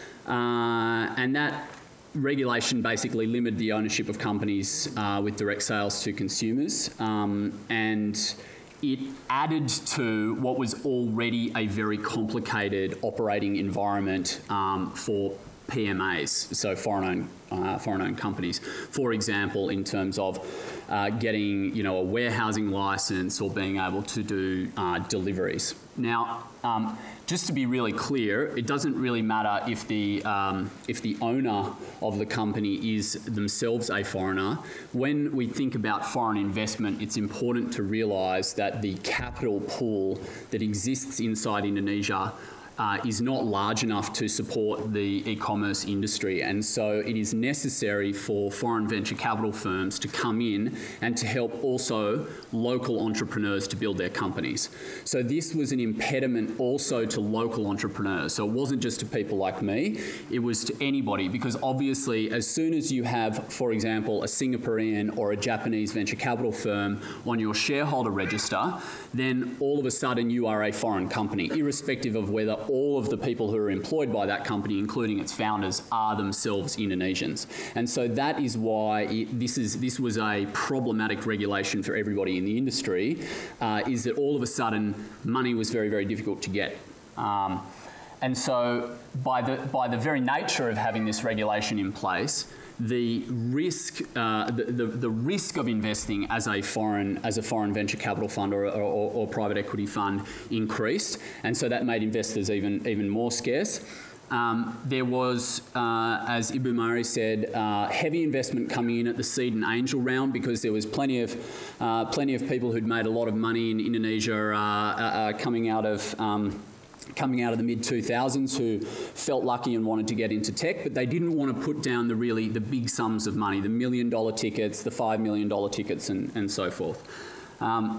C: uh, and that regulation basically limited the ownership of companies uh, with direct sales to consumers, um, and it added to what was already a very complicated operating environment um, for P M As, so foreign-owned uh, foreign-owned companies. For example, in terms of uh, getting, you know, a warehousing license or being able to do uh, deliveries. Now, um, just to be really clear, it doesn't really matter if the um, if the owner of the company is themselves a foreigner. When we think about foreign investment, it's important to realise that the capital pool that exists inside Indonesia Uh, is not large enough to support the e-commerce industry, and so it is necessary for foreign venture capital firms to come in and to help also local entrepreneurs to build their companies. So this was an impediment also to local entrepreneurs. So it wasn't just to people like me, it was to anybody, because obviously as soon as you have, for example, a Singaporean or a Japanese venture capital firm on your shareholder register, then all of a sudden you are a foreign company, irrespective of whether all of the people who are employed by that company, including its founders, are themselves Indonesians. And so that is why it, this, is, this was a problematic regulation for everybody in the industry, uh, is that all of a sudden money was very, very difficult to get. Um, and so by the, by the very nature of having this regulation in place, the risk, uh, the, the, the risk of investing as a foreign, as a foreign venture capital fund or, or, or private equity fund increased, and so that made investors even, even more scarce. Um, there was, uh, as Ibu Mari said, uh, heavy investment coming in at the seed and angel round, because there was plenty of, uh, plenty of people who'd made a lot of money in Indonesia uh, uh, coming out of um, coming out of the mid two thousands who felt lucky and wanted to get into tech, but they didn't want to put down the really the big sums of money, the million dollar tickets, the five million dollar tickets, and, and so forth. Um,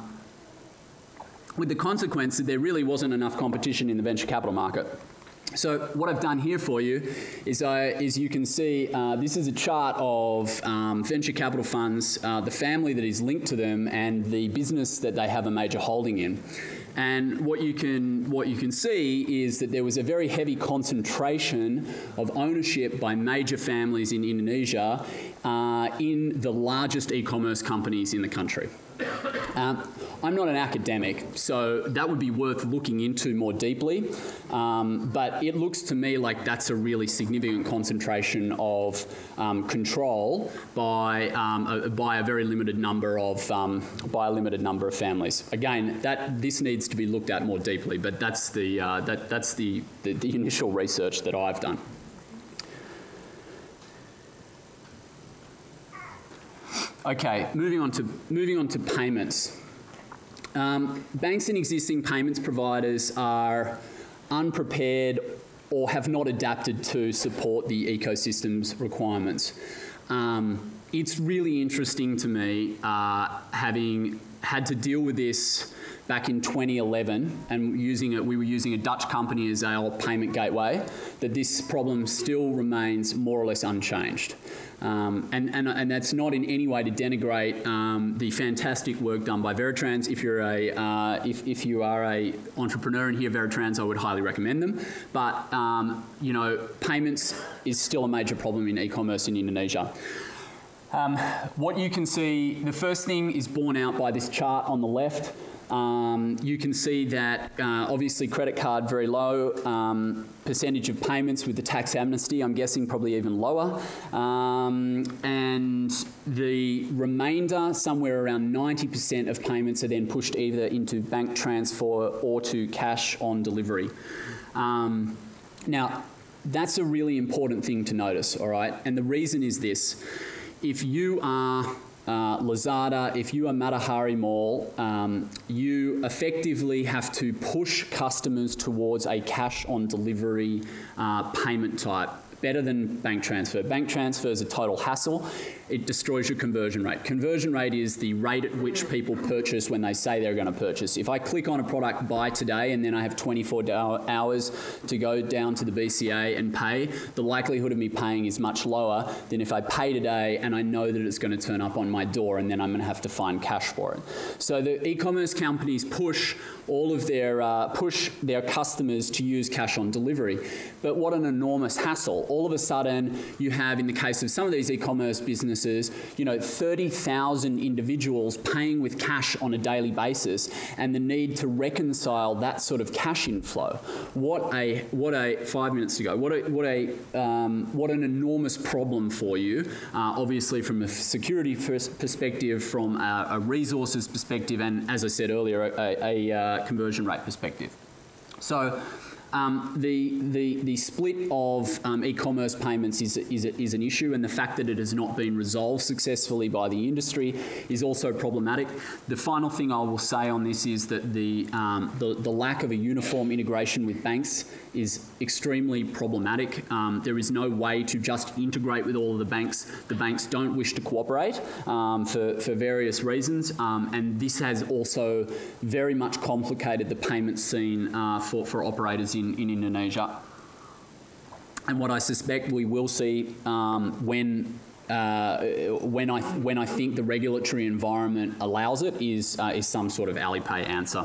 C: with the consequence that there really wasn't enough competition in the venture capital market. So what I've done here for you is, I, is you can see uh, this is a chart of um, venture capital funds, uh, the family that is linked to them, and the business that they have a major holding in. And what you can what you can see is that there was a very heavy concentration of ownership by major families in Indonesia uh, in the largest e-commerce companies in the country. Um, I'm not an academic, so that would be worth looking into more deeply, um, but it looks to me like that's a really significant concentration of um, control by, um, a, by a very limited number of, um, by a limited number of families. Again, that, this needs to be looked at more deeply, but that's the, uh, that, that's the, the, the initial research that I've done. Okay, moving on to, moving on to payments. Um, banks and existing payments providers are unprepared or have not adapted to support the ecosystem's requirements. Um, it's really interesting to me, uh, having had to deal with this back in twenty eleven, and using it, we were using a Dutch company as our payment gateway, that this problem still remains more or less unchanged. Um, and, and, and that's not in any way to denigrate um, the fantastic work done by Veritrans. If you're a, uh, if, if you are a entrepreneur in here, Veritrans, I would highly recommend them. But, um, you know, payments is still a major problem in e-commerce in Indonesia. Um, what you can see, the first thing is borne out by this chart on the left. Um, you can see that uh, obviously credit card very low, um, percentage of payments with the tax amnesty, I'm guessing probably even lower, um, and the remainder, somewhere around ninety percent of payments are then pushed either into bank transfer or to cash on delivery. Um, now, that's a really important thing to notice, all right? And the reason is this. If you are Uh, Lazada, if you are Matahari Mall, um, you effectively have to push customers towards a cash on delivery uh, payment type, better than bank transfer. Bank transfer is a total hassle. It destroys your conversion rate. Conversion rate is the rate at which people purchase when they say they're going to purchase. If I click on a product buy today and then I have twenty-four hours to go down to the B C A and pay, the likelihood of me paying is much lower than if I pay today and I know that it's going to turn up on my door and then I'm going to have to find cash for it. So the e-commerce companies push all of their, uh, push their customers to use cash on delivery. But what an enormous hassle. All of a sudden you have, in the case of some of these e-commerce businesses, you know, thirty thousand individuals paying with cash on a daily basis, and the need to reconcile that sort of cash inflow. What a, what a, five minutes ago, what a, what a, um, what an enormous problem for you, uh, obviously from a security perspective, from a, a resources perspective, and as I said earlier, a, a, a conversion rate perspective. So, Um, the, the, the split of um, e-commerce payments is, is, is an issue, and the fact that it has not been resolved successfully by the industry is also problematic. The final thing I will say on this is that the, um, the, the lack of a uniform integration with banks is extremely problematic. Um, there is no way to just integrate with all of the banks. The banks don't wish to cooperate um, for, for various reasons, um, and this has also very much complicated the payment scene uh, for, for operators in In, in Indonesia. And what I suspect we will see um, when uh, when I when I think the regulatory environment allows it is uh, is some sort of Alipay answer.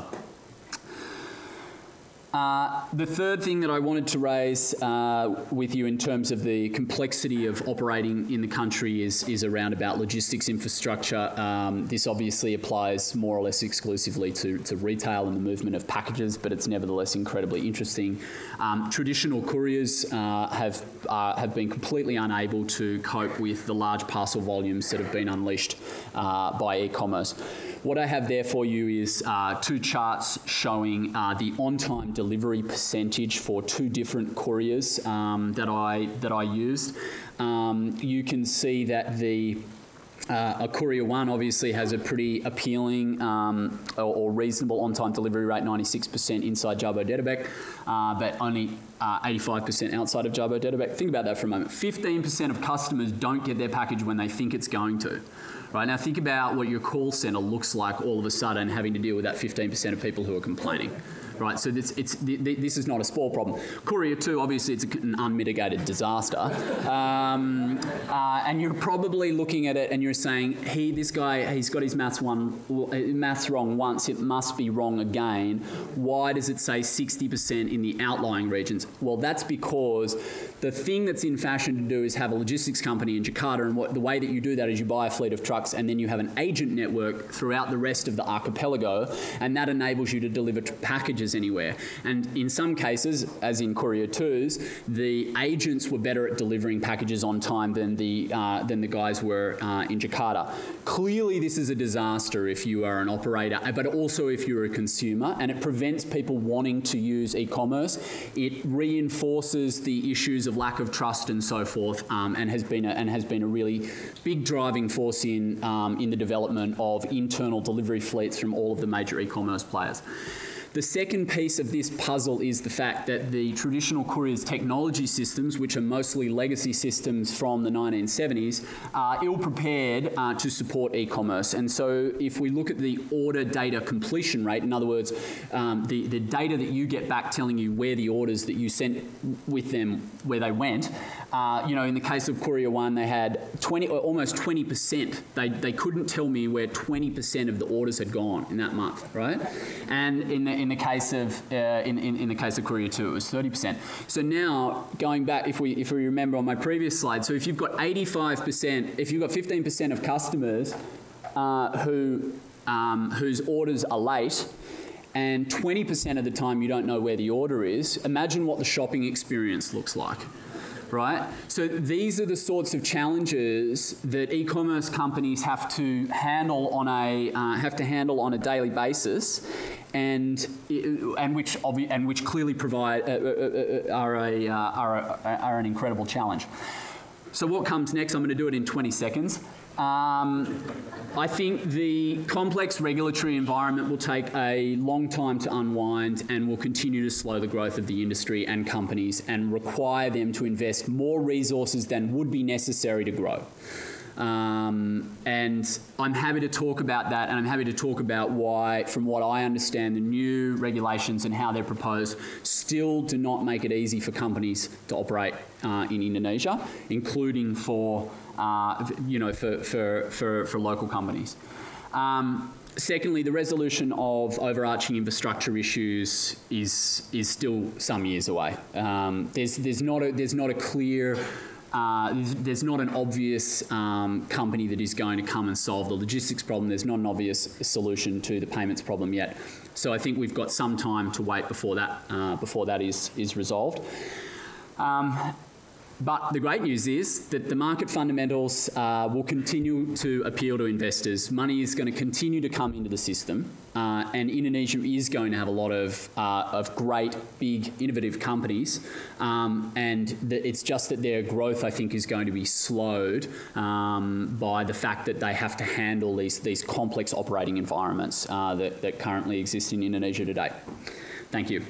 C: Uh, the third thing that I wanted to raise uh, with you in terms of the complexity of operating in the country is, is around about logistics infrastructure. Um, this obviously applies more or less exclusively to, to retail and the movement of packages, but it's nevertheless incredibly interesting. Um, traditional couriers uh, have, uh, have been completely unable to cope with the large parcel volumes that have been unleashed uh, by e-commerce. What I have there for you is uh, two charts showing uh, the on-time delivery percentage for two different couriers um, that I that I used. Um, you can see that the Uh, a Courier One obviously has a pretty appealing um, or, or reasonable on-time delivery rate, ninety-six percent inside Jabodetabek, uh, but only eighty-five percent uh, outside of Jabodetabek. Think about that for a moment. fifteen percent of customers don't get their package when they think it's going to. Right, now think about what your call centre looks like all of a sudden having to deal with that fifteen percent of people who are complaining. Right, so this, it's, this is not a small problem. Courier two, obviously it's an unmitigated disaster. Um, uh, and you're probably looking at it and you're saying, he, this guy, he's got his maths, one, maths wrong once, it must be wrong again. Why does it say sixty percent in the outlying regions? Well, that's because the thing that's in fashion to do is have a logistics company in Jakarta, and what, the way that you do that is you buy a fleet of trucks and then you have an agent network throughout the rest of the archipelago, and that enables you to deliver packages anywhere. And in some cases, as in Courier two's, the agents were better at delivering packages on time than the, uh, than the guys were uh, in Jakarta. Clearly this is a disaster if you are an operator, but also if you're a consumer, and it prevents people wanting to use e-commerce. It reinforces the issues of lack of trust and so forth, um, and has been a, and has been a really big driving force in, um, in the development of internal delivery fleets from all of the major e-commerce players. The second piece of this puzzle is the fact that the traditional couriers technology systems, which are mostly legacy systems from the nineteen seventies, are ill-prepared uh, to support e-commerce. And so if we look at the order data completion rate, in other words, um, the, the data that you get back telling you where the orders that you sent with them, where they went, uh, you know, in the case of Courier One, they had twenty, or almost twenty percent. They, they couldn't tell me where twenty percent of the orders had gone in that month, right? And in the, in the case of uh, in, in, in the case of Courier Two, it was thirty percent. So now, going back, if we if we remember on my previous slide, so if you've got eighty-five percent, if you've got fifteen percent of customers uh, who um, whose orders are late, and twenty percent of the time you don't know where the order is, imagine what the shopping experience looks like. Right? So these are the sorts of challenges that e-commerce companies have to handle on a uh, have to handle on a daily basis, and and which obvi and which clearly provide uh, uh, are a uh, are a, are an incredible challenge. So what comes next? I'm going to do it in twenty seconds. Um, I think the complex regulatory environment will take a long time to unwind and will continue to slow the growth of the industry and companies and require them to invest more resources than would be necessary to grow. Um, and I'm happy to talk about that, and I'm happy to talk about why, from what I understand, the new regulations and how they're proposed still do not make it easy for companies to operate uh, in Indonesia, including for Uh, you know, for, for, for, for local companies. Um, secondly, the resolution of overarching infrastructure issues is, is still some years away. Um, there's, there's, not a, there's not a clear, uh, there's, there's not an obvious um, company that is going to come and solve the logistics problem. There's not an obvious solution to the payments problem yet. So I think we've got some time to wait before that, uh, before that is, is resolved. Um, But the great news is that the market fundamentals uh, will continue to appeal to investors. Money is going to continue to come into the system, uh, and Indonesia is going to have a lot of, uh, of great, big, innovative companies, um, and the, it's just that their growth, I think, is going to be slowed um, by the fact that they have to handle these, these complex operating environments uh, that, that currently exist in Indonesia today. Thank you.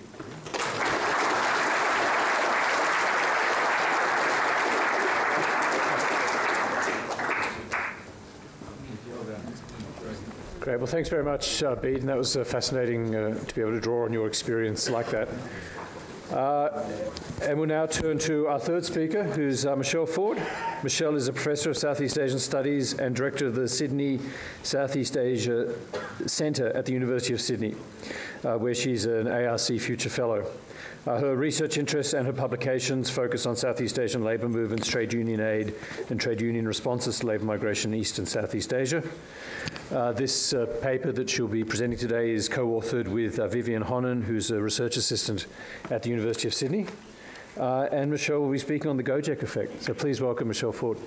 A: Great. Well, thanks very much, uh, Bede, and that was uh, fascinating uh, to be able to draw on your experience like that. Uh, and we'll now turn to our third speaker, who's uh, Michelle Ford. Michelle is a professor of Southeast Asian Studies and director of the Sydney Southeast Asia Centre at the University of Sydney, uh, where she's an A R C Future Fellow. Uh, her research interests and her publications focus on Southeast Asian labour movements, trade union aid, and trade union responses to labour migration in East and Southeast Asia. Uh, this uh, paper that she'll be presenting today is co-authored with uh, Vivian Honan, who's a research assistant at the University of Sydney. Uh, and Michelle will be speaking on the Gojek effect. So please welcome Michelle Ford.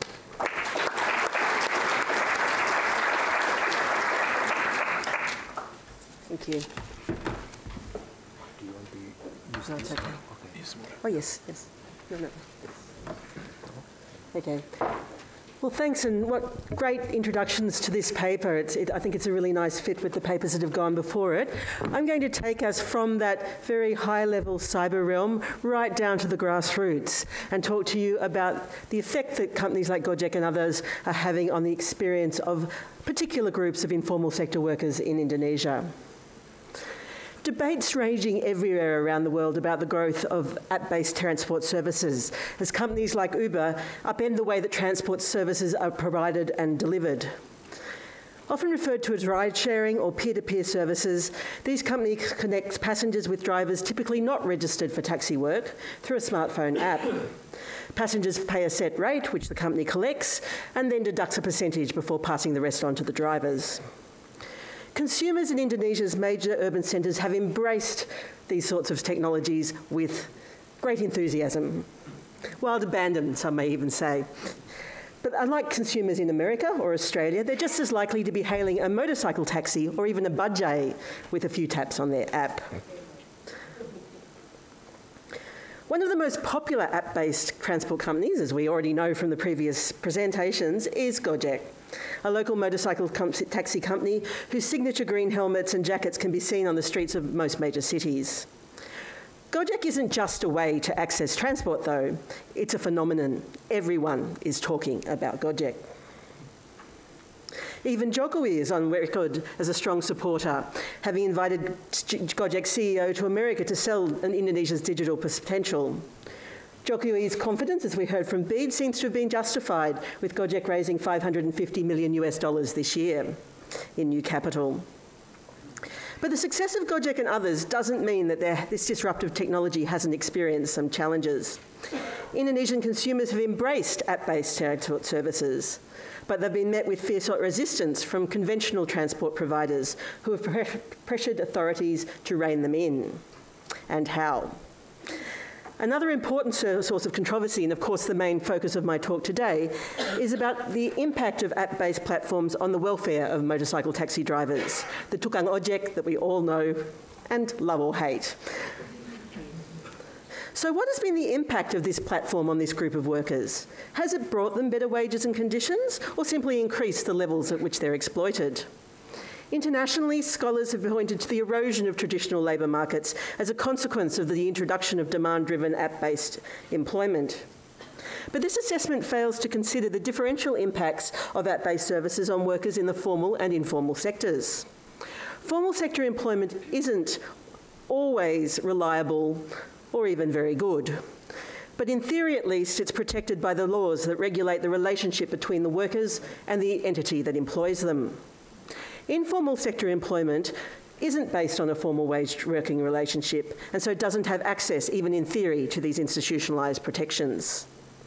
D: Thank you. No, it's okay. Oh, yes, yes. No, no. Okay. Well, thanks, and what great introductions to this paper. It's, it, I think it's a really nice fit with the papers that have gone before it. I'm going to take us from that very high-level cyber realm right down to the grassroots and talk to you about the effect that companies like Gojek and others are having on the experience of particular groups of informal sector workers in Indonesia. Debates raging everywhere around the world about the growth of app-based transport services as companies like Uber upend the way that transport services are provided and delivered. Often referred to as ride-sharing or peer-to-peer services, these companies connect passengers with drivers typically not registered for taxi work through a smartphone app. Passengers pay a set rate, which the company collects, and then deducts a percentage before passing the rest on to the drivers. Consumers in Indonesia's major urban centres have embraced these sorts of technologies with great enthusiasm. Wild abandon, some may even say. But unlike consumers in America or Australia, they're just as likely to be hailing a motorcycle taxi or even a bajai with a few taps on their app. One of the most popular app-based transport companies, as we already know from the previous presentations, is Gojek, a local motorcycle com- taxi company whose signature green helmets and jackets can be seen on the streets of most major cities. Gojek isn't just a way to access transport, though. It's a phenomenon. Everyone is talking about Gojek. Even Jokowi is on record as a strong supporter, having invited Gojek's C E O to America to sell Indonesia's digital potential. Jokowi's confidence, as we heard from Bede, seems to have been justified, with Gojek raising five hundred fifty million US dollars this year in new capital. But the success of Gojek and others doesn't mean that this disruptive technology hasn't experienced some challenges. Indonesian consumers have embraced app-based transport services, but they've been met with fierce resistance from conventional transport providers who have pre- pressured authorities to rein them in. And how? Another important source of controversy, and of course the main focus of my talk today, is about the impact of app-based platforms on the welfare of motorcycle taxi drivers, the tukang ojek that we all know and love or hate. So what has been the impact of this platform on this group of workers? Has it brought them better wages and conditions, or simply increased the levels at which they're exploited? Internationally, scholars have pointed to the erosion of traditional labour markets as a consequence of the introduction of demand-driven app-based employment. But this assessment fails to consider the differential impacts of app-based services on workers in the formal and informal sectors. Formal sector employment isn't always reliable or even very good. But in theory, at least, it's protected by the laws that regulate the relationship between the workers and the entity that employs them. Informal sector employment isn't based on a formal wage working relationship, and so it doesn't have access, even in theory, to these institutionalised protections.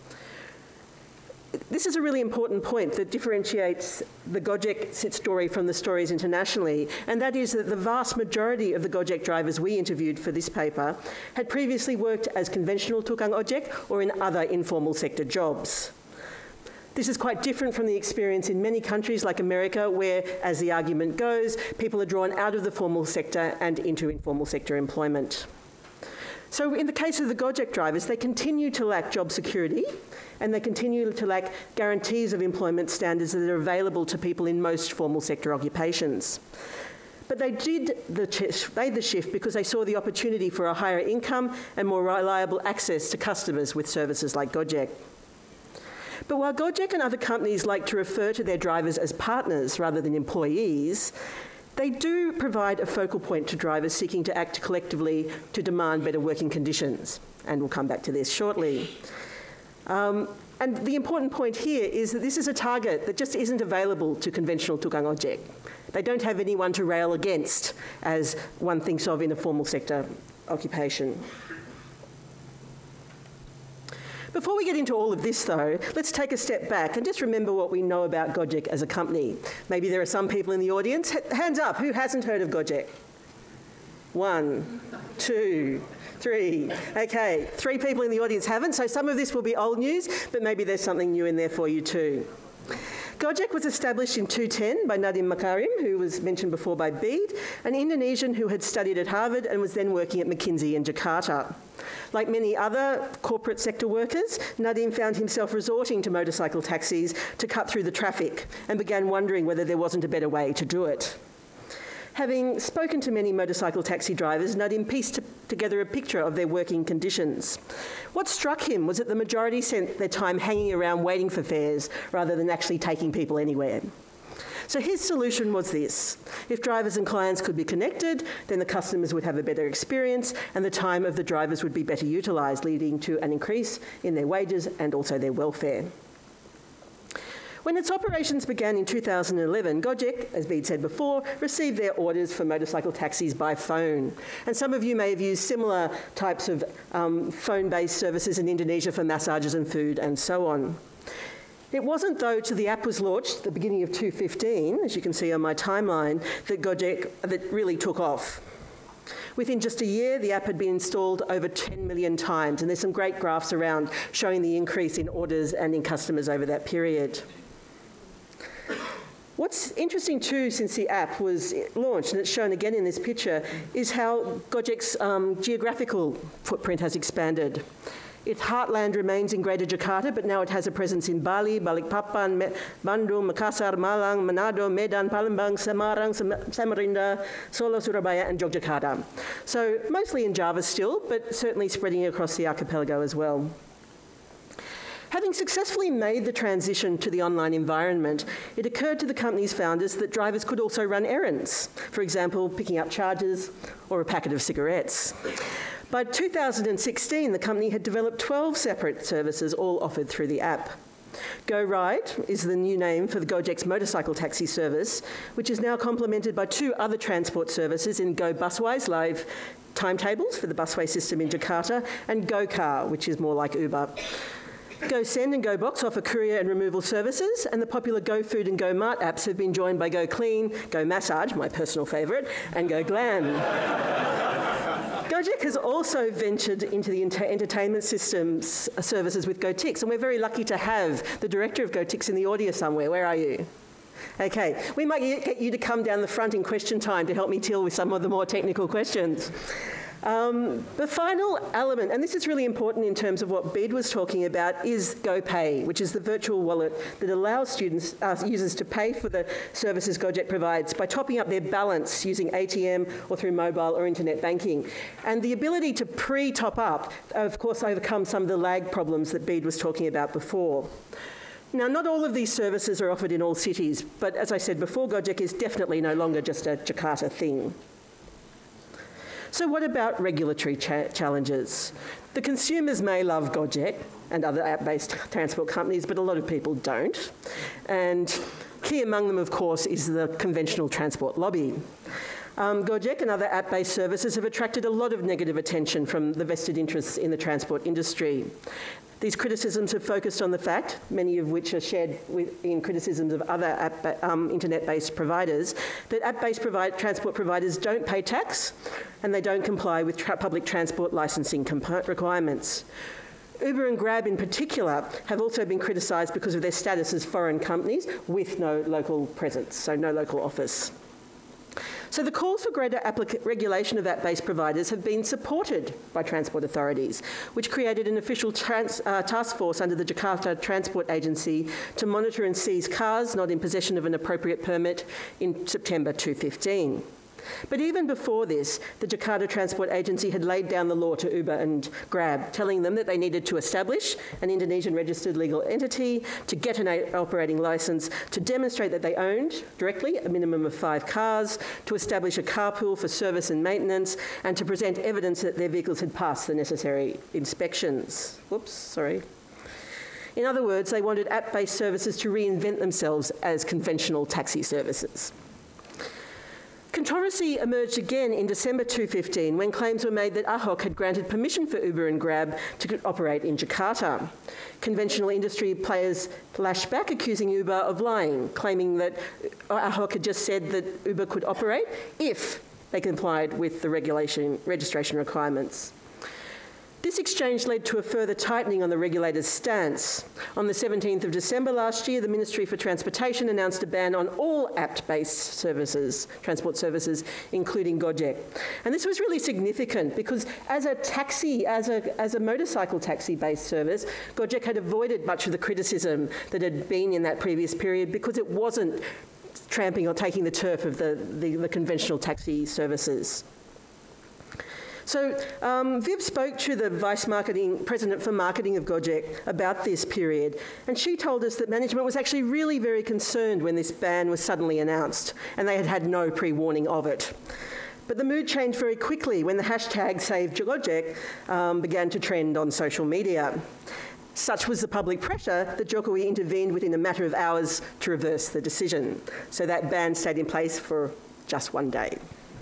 D: This is a really important point that differentiates the Gojek story from the stories internationally, and that is that the vast majority of the Gojek drivers we interviewed for this paper had previously worked as conventional tukang ojek or in other informal sector jobs. This is quite different from the experience in many countries like America, where, as the argument goes, people are drawn out of the formal sector and into informal sector employment. So in the case of the Gojek drivers, they continue to lack job security, and they continue to lack guarantees of employment standards that are available to people in most formal sector occupations. But they did the ch- made the shift because they saw the opportunity for a higher income and more reliable access to customers with services like Gojek. But while Gojek and other companies like to refer to their drivers as partners rather than employees, they do provide a focal point to drivers seeking to act collectively to demand better working conditions. And we'll come back to this shortly. Um, and the important point here is that this is a target that just isn't available to conventional tukang ojek. They don't have anyone to rail against, as one thinks of in a formal sector occupation. Before we get into all of this, though, let's take a step back and just remember what we know about Gojek as a company. Maybe there are some people in the audience. H- hands up, who hasn't heard of Gojek? One, two, three. Okay, three people in the audience haven't, so some of this will be old news, but maybe there's something new in there for you too. Gojek was established in two thousand ten by Nadiem Makarim, who was mentioned before by Bede, an Indonesian who had studied at Harvard and was then working at McKinsey in Jakarta. Like many other corporate sector workers, Nadiem found himself resorting to motorcycle taxis to cut through the traffic and began wondering whether there wasn't a better way to do it. Having spoken to many motorcycle taxi drivers, Nadiem pieced together a picture of their working conditions. What struck him was that the majority spent their time hanging around waiting for fares rather than actually taking people anywhere. So his solution was this: if drivers and clients could be connected, then the customers would have a better experience and the time of the drivers would be better utilised, leading to an increase in their wages and also their welfare. When its operations began in two thousand eleven, Gojek, as Bede said before, received their orders for motorcycle taxis by phone. And some of you may have used similar types of um, phone-based services in Indonesia for massages and food and so on. It wasn't, though, till the app was launched at the beginning of two thousand fifteen, as you can see on my timeline, that Gojek that really took off. Within just a year, the app had been installed over ten million times, and there's some great graphs around showing the increase in orders and in customers over that period. What's interesting too, since the app was launched, and it's shown again in this picture, is how Gojek's um, geographical footprint has expanded. Its heartland remains in Greater Jakarta, but now it has a presence in Bali, Balikpapan, Bandung, Makassar, Malang, Manado, Medan, Palembang, Semarang, Samarinda, Solo, Surabaya and Yogyakarta. So mostly in Java still, but certainly spreading across the archipelago as well. Having successfully made the transition to the online environment, it occurred to the company's founders that drivers could also run errands, for example, picking up charges or a packet of cigarettes. By two thousand sixteen, the company had developed twelve separate services, all offered through the app. GoRide is the new name for the Gojek's motorcycle taxi service, which is now complemented by two other transport services in Go Busway's live timetables for the busway system in Jakarta, and GoCar, which is more like Uber. GoSend and GoBox offer courier and removal services, and the popular GoFood and GoMart apps have been joined by GoClean, GoMassage, my personal favourite, and GoGlam. Gojek has also ventured into the enter entertainment systems uh, services with GoTix, and we're very lucky to have the director of GoTix in the audience somewhere. Where are you? Okay, we might get you to come down the front in question time to help me deal with some of the more technical questions. Um, the final element, and this is really important in terms of what Bede was talking about, is GoPay, which is the virtual wallet that allows students, uh, users to pay for the services Gojek provides by topping up their balance using A T M or through mobile or internet banking. And the ability to pre-top up, of course, overcomes some of the lag problems that Bede was talking about before. Now, not all of these services are offered in all cities, but as I said before, Gojek is definitely no longer just a Jakarta thing. So what about regulatory cha challenges? The consumers may love Gojek and other app-based transport companies, but a lot of people don't. And key among them, of course, is the conventional transport lobby. Um, Gojek and other app-based services have attracted a lot of negative attention from the vested interests in the transport industry. These criticisms have focused on the fact, many of which are shared with, in criticisms of other app, um, internet-based providers, that app-based provide, transport providers don't pay tax and they don't comply with tra public transport licensing requirements. Uber and Grab in particular have also been criticised because of their status as foreign companies with no local presence, so no local office. So the calls for greater regulation of app-based providers have been supported by transport authorities, which created an official trans uh, task force under the Jakarta Transport Agency to monitor and seize cars not in possession of an appropriate permit in September two thousand fifteen. But even before this, the Jakarta Transport Agency had laid down the law to Uber and Grab, telling them that they needed to establish an Indonesian registered legal entity, to get an operating licence, to demonstrate that they owned, directly, a minimum of five cars, to establish a carpool for service and maintenance, and to present evidence that their vehicles had passed the necessary inspections. Whoops, sorry. In other words, they wanted app-based services to reinvent themselves as conventional taxi services. Controversy emerged again in December two thousand fifteen when claims were made that Ahok had granted permission for Uber and Grab to operate in Jakarta. Conventional industry players lashed back, accusing Uber of lying, claiming that Ahok had just said that Uber could operate if they complied with the regulation, registration requirements. This exchange led to a further tightening on the regulator's stance. On the seventeenth of December last year, the Ministry for Transportation announced a ban on all app-based services, transport services, including Gojek. And this was really significant because as a taxi, as a, as a motorcycle taxi-based service, Gojek had avoided much of the criticism that had been in that previous period because it wasn't tramping or taking the turf of the, the, the conventional taxi services. So um, Viv spoke to the Vice Marketing, President for Marketing of Gojek about this period, and she told us that management was actually really very concerned when this ban was suddenly announced, and they had had no pre-warning of it. But the mood changed very quickly when the hashtag SaveGojek um, began to trend on social media. Such was the public pressure that Jokowi intervened within a matter of hours to reverse the decision. So that ban stayed in place for just one day.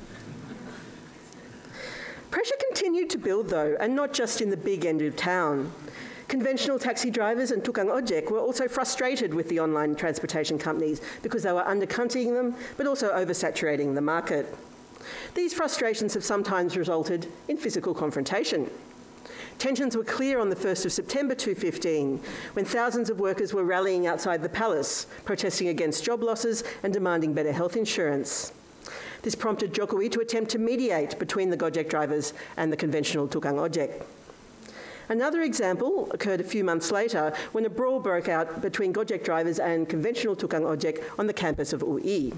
D: Pressure continued to build, though, and not just in the big end of town. Conventional taxi drivers and tukang ojek were also frustrated with the online transportation companies because they were undercutting them, but also oversaturating the market. These frustrations have sometimes resulted in physical confrontation. Tensions were clear on the first of September two thousand fifteen, when thousands of workers were rallying outside the palace, protesting against job losses and demanding better health insurance. This prompted Jokowi to attempt to mediate between the Gojek drivers and the conventional tukang ojek. Another example occurred a few months later when a brawl broke out between Gojek drivers and conventional tukang ojek on the campus of U I.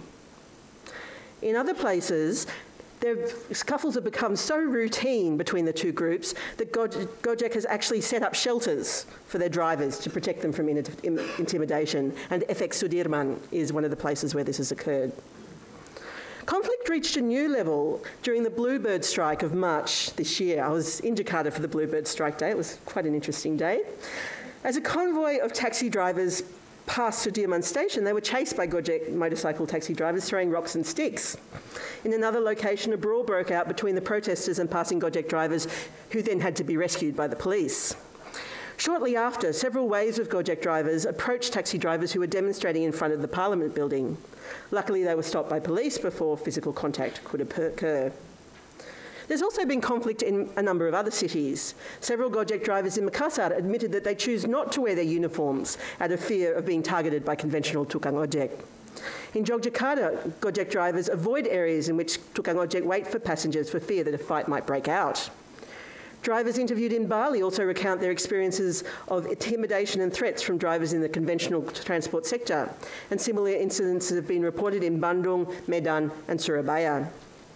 D: In other places, their scuffles have become so routine between the two groups that Gojek has actually set up shelters for their drivers to protect them from intimidation, and F X Sudirman is one of the places where this has occurred. Conflict reached a new level during the Bluebird strike of March this year. I was in Jakarta for the Bluebird strike day. It was quite an interesting day. As a convoy of taxi drivers passed Sudirman station, they were chased by Gojek motorcycle taxi drivers throwing rocks and sticks. In another location, a brawl broke out between the protesters and passing Gojek drivers, who then had to be rescued by the police. Shortly after, several waves of Gojek drivers approached taxi drivers who were demonstrating in front of the Parliament building. Luckily, they were stopped by police before physical contact could occur. There's also been conflict in a number of other cities. Several Gojek drivers in Makassar admitted that they choose not to wear their uniforms out of fear of being targeted by conventional tukang ojek. In Yogyakarta, Gojek drivers avoid areas in which tukang ojek wait for passengers for fear that a fight might break out. Drivers interviewed in Bali also recount their experiences of intimidation and threats from drivers in the conventional transport sector, and similar incidents have been reported in Bandung, Medan and Surabaya.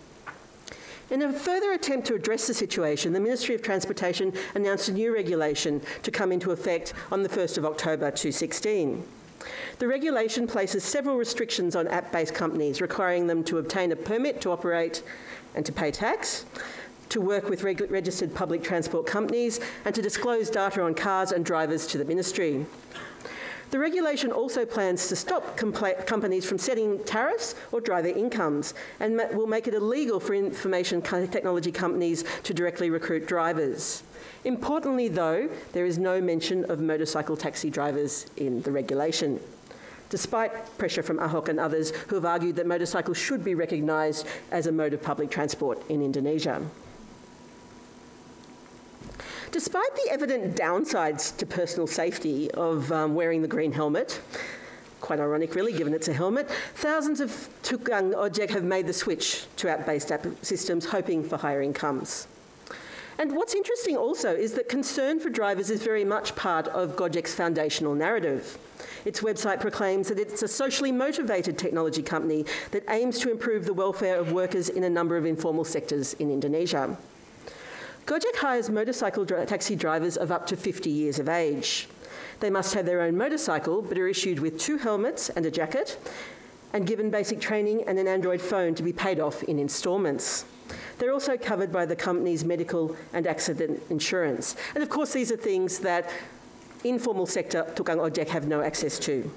D: In a further attempt to address the situation, the Ministry of Transportation announced a new regulation to come into effect on the first of October two thousand sixteen. The regulation places several restrictions on app-based companies, requiring them to obtain a permit to operate and to pay tax, to work with reg registered public transport companies, and to disclose data on cars and drivers to the ministry. The regulation also plans to stop companies from setting tariffs or driver incomes, and ma will make it illegal for information technology companies to directly recruit drivers. Importantly, though, there is no mention of motorcycle taxi drivers in the regulation, despite pressure from Ahok and others who have argued that motorcycles should be recognised as a mode of public transport in Indonesia. Despite the evident downsides to personal safety of um, wearing the green helmet, quite ironic really given it's a helmet, thousands of tukang ojek have made the switch to app-based app systems hoping for higher incomes. And what's interesting also is that concern for drivers is very much part of Gojek's foundational narrative. Its website proclaims that it's a socially motivated technology company that aims to improve the welfare of workers in a number of informal sectors in Indonesia. Gojek hires motorcycle dri taxi drivers of up to fifty years of age. They must have their own motorcycle, but are issued with two helmets and a jacket, and given basic training and an Android phone to be paid off in instalments. They're also covered by the company's medical and accident insurance. And of course, these are things that informal sector tukang ojek have no access to.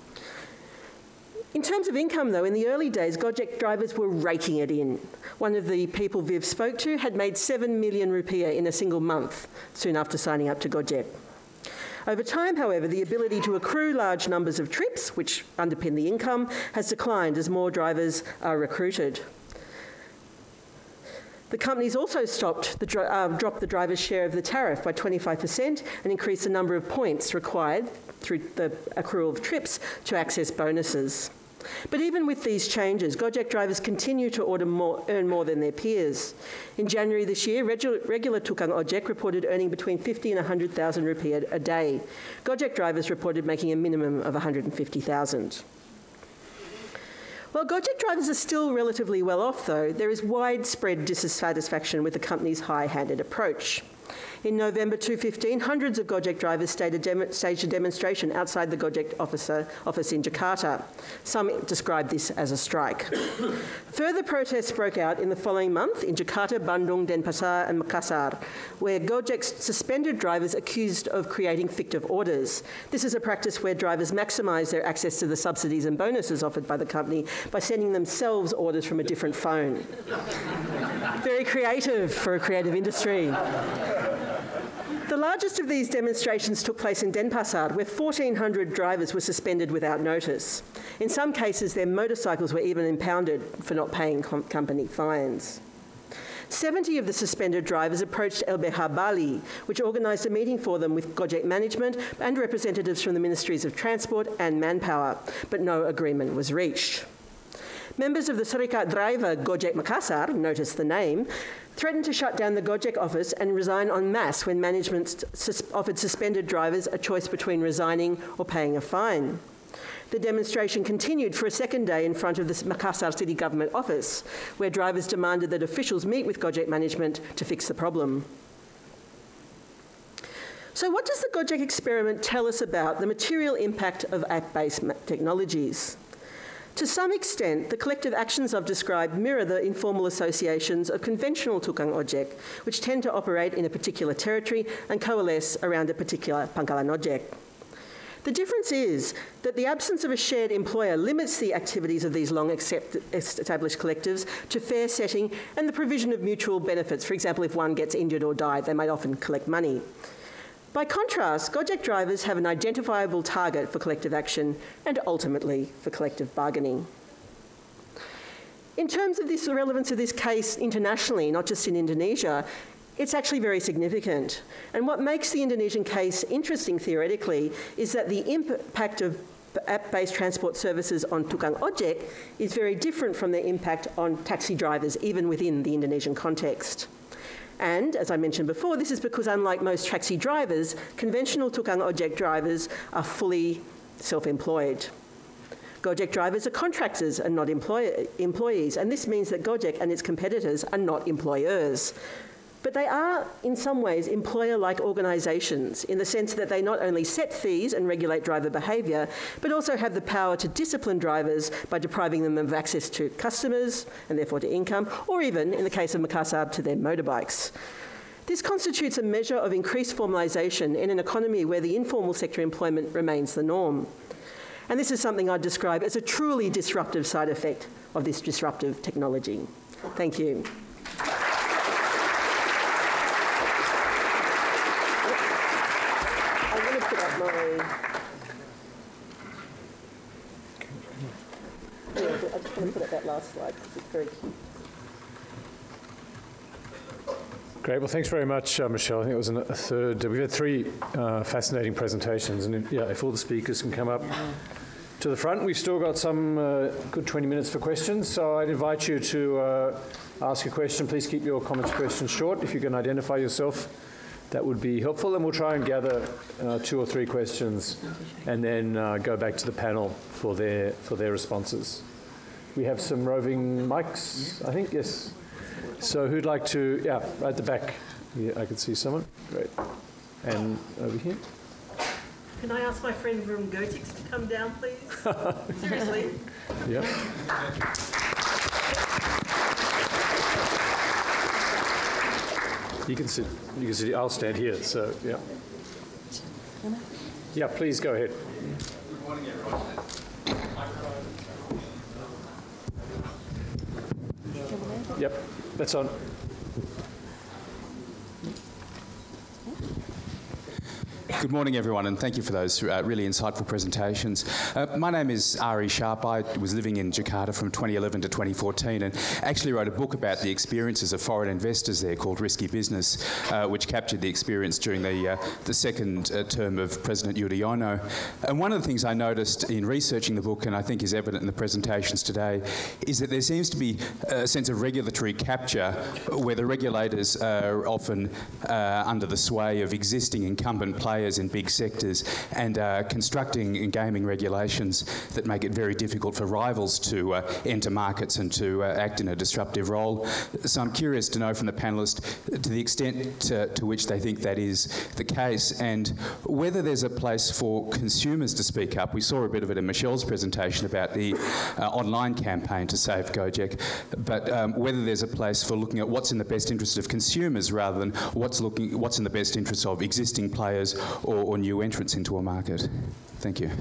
D: In terms of income, though, in the early days, Gojek drivers were raking it in. One of the people Viv spoke to had made seven million rupiah in a single month soon after signing up to Gojek. Over time, however, the ability to accrue large numbers of trips, which underpin the income, has declined as more drivers are recruited. The companies also stopped the, uh, dropped the driver's share of the tariff by twenty-five percent and increased the number of points required through the accrual of trips to access bonuses. But even with these changes, Gojek drivers continue to order more, earn more than their peers. In January this year, regu regular tukang ojek reported earning between fifty and one hundred thousand rupiah a day. Gojek drivers reported making a minimum of one hundred fifty thousand. While Gojek drivers are still relatively well off, though, there is widespread dissatisfaction with the company's high-handed approach. In November two thousand fifteen, hundreds of Gojek drivers staged a, dem staged a demonstration outside the Gojek officer, office in Jakarta. Some described this as a strike. Further protests broke out in the following month in Jakarta, Bandung, Denpasar and Makassar, where Gojek suspended drivers accused of creating fictive orders. This is a practice where drivers maximise their access to the subsidies and bonuses offered by the company by sending themselves orders from a different phone. Very creative for a creative industry. The largest of these demonstrations took place in Denpasar, where fourteen hundred drivers were suspended without notice. In some cases, their motorcycles were even impounded for not paying com company fines. seventy of the suspended drivers approached L B H Bali, which organised a meeting for them with Gojek management and representatives from the Ministries of Transport and Manpower, but no agreement was reached. Members of the Serikat Driver Gojek Makassar, notice the name, threatened to shut down the Gojek office and resign en masse when management sus- offered suspended drivers a choice between resigning or paying a fine. The demonstration continued for a second day in front of the Makassar City Government office, where drivers demanded that officials meet with Gojek management to fix the problem. So what does the Gojek experiment tell us about the material impact of app-based technologies? To some extent, the collective actions I've described mirror the informal associations of conventional tukang ojek, which tend to operate in a particular territory and coalesce around a particular pangkalan ojek. The difference is that the absence of a shared employer limits the activities of these long accept- established collectives to fare setting and the provision of mutual benefits. For example, if one gets injured or died, they might often collect money. By contrast, Gojek drivers have an identifiable target for collective action and ultimately for collective bargaining. In terms of this, the relevance of this case internationally, not just in Indonesia, it's actually very significant. And what makes the Indonesian case interesting theoretically is that the impact of app-based transport services on tukang ojek is very different from their impact on taxi drivers, even within the Indonesian context. And, as I mentioned before, this is because unlike most taxi drivers, conventional tukang ojek drivers are fully self-employed. Gojek drivers are contractors and not employ- employees, and this means that Gojek and its competitors are not employers. But they are, in some ways, employer-like organisations in the sense that they not only set fees and regulate driver behaviour, but also have the power to discipline drivers by depriving them of access to customers and therefore to income, or even, in the case of Makassar, to their motorbikes. This constitutes a measure of increased formalisation in an economy where the informal sector employment remains the norm. And this is something I'd describe as a truly disruptive side effect of this disruptive technology. Thank you. I just want to put up that last slide because it's very cute.
A: Great. Well, thanks very much, uh, Michelle. I think it was an, a third. Uh, we've had three uh, fascinating presentations, and if, yeah, if all the speakers can come up to the front, we've still got some uh, good twenty minutes for questions. So I'd invite you to uh, ask a question. Please keep your comments and questions short. If you can identify yourself, that would be helpful, and we'll try and gather uh, two or three questions, and then uh, go back to the panel for their for their responses. We have some roving mics, I think, yes. So who'd like to, yeah, right at the back. Yeah, I can see someone. Great. And over here.
D: Can I ask my friend from Gotix to come down, please? Seriously.
A: Yeah. You can sit. You can sit. I'll stand here. So yeah. Yeah, please go ahead.
E: Good morning, everyone.
A: Yep, that's on.
E: Good morning, everyone, and thank you for those uh, really insightful presentations. Uh, my name is Ari Sharp. I was living in Jakarta from twenty eleven to twenty fourteen and actually wrote a book about the experiences of foreign investors there called Risky Business, uh, which captured the experience during the, uh, the second uh, term of President Yudhoyono. And one of the things I noticed in researching the book, and I think is evident in the presentations today, is that there seems to be a sense of regulatory capture where the regulators are often uh, under the sway of existing incumbent players in big sectors and uh, constructing and gaming regulations that make it very difficult for rivals to uh, enter markets and to uh, act in a disruptive role. So I'm curious to know from the panellists to the extent to, to which they think that is the case and whether there's a place for consumers to speak up. We saw a bit of it in Michelle's presentation about the uh, online campaign to save Gojek, but um, whether there's a place for looking at what's in the best interest of consumers rather than what's looking what's in the best interest of existing players Or, or new entrants into a market. Thank you.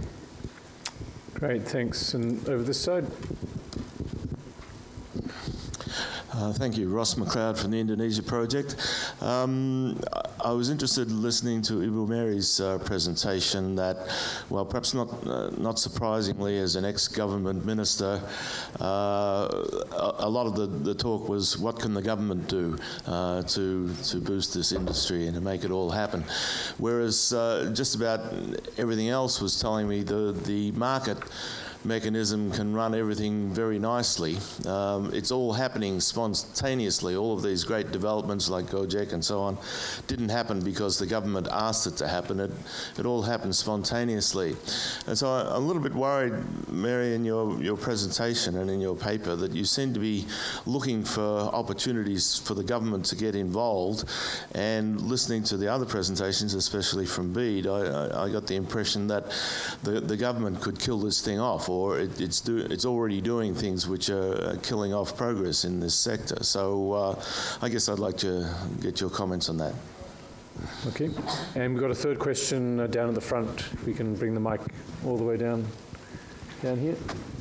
A: Great, thanks. And over this side.
F: Uh, thank you. Ross McLeod from the Indonesia Project. Um, I was interested in listening to Ibu Mary's uh, presentation that, well, perhaps not uh, not surprisingly, as an ex-government minister, uh, a, a lot of the, the talk was what can the government do uh, to, to boost this industry and to make it all happen. Whereas uh, just about everything else was telling me the, the market mechanism can run everything very nicely. Um, it's all happening spontaneously. All of these great developments like Gojek and so on didn't happen because the government asked it to happen. It, it all happened spontaneously. And so I, I'm a little bit worried, Mary, in your, your presentation and in your paper that you seem to be looking for opportunities for the government to get involved, and listening to the other presentations, especially from Bede, I, I, I got the impression that the, the government could kill this thing off, or it, it's, do, it's already doing things which are killing off progress in this sector. So uh, I guess I'd like to get your comments on that.
A: Okay. And we've got a third question uh, down at the front. If we can bring the mic all the way down, down here.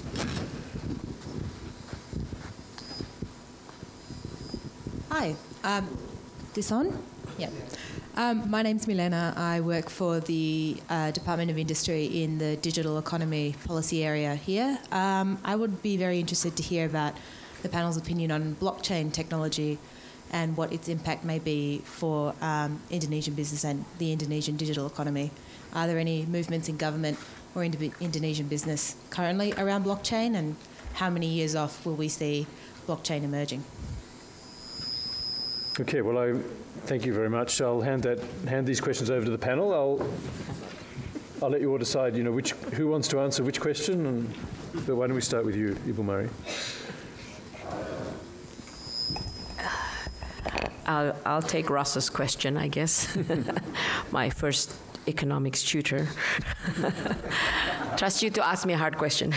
G: Hi. Um, this on? Yeah. Um, my name's Milena. I work for the uh, Department of Industry in the digital economy policy area here. Um, I would be very interested to hear about the panel's opinion on blockchain technology and what its impact may be for um, Indonesian business and the Indonesian digital economy. Are there any movements in government or in Indonesian business currently around blockchain, and how many years off will we see blockchain emerging?
A: Okay, well, I thank you very much. I'll hand that hand these questions over to the panel. I'll I'll let you all decide, you know, which who wants to answer which question, and but why don't we start with you, Ibu Mary?
B: I'll, I'll take Ross's question, I guess. My first economics tutor. Trust you to ask me a hard question.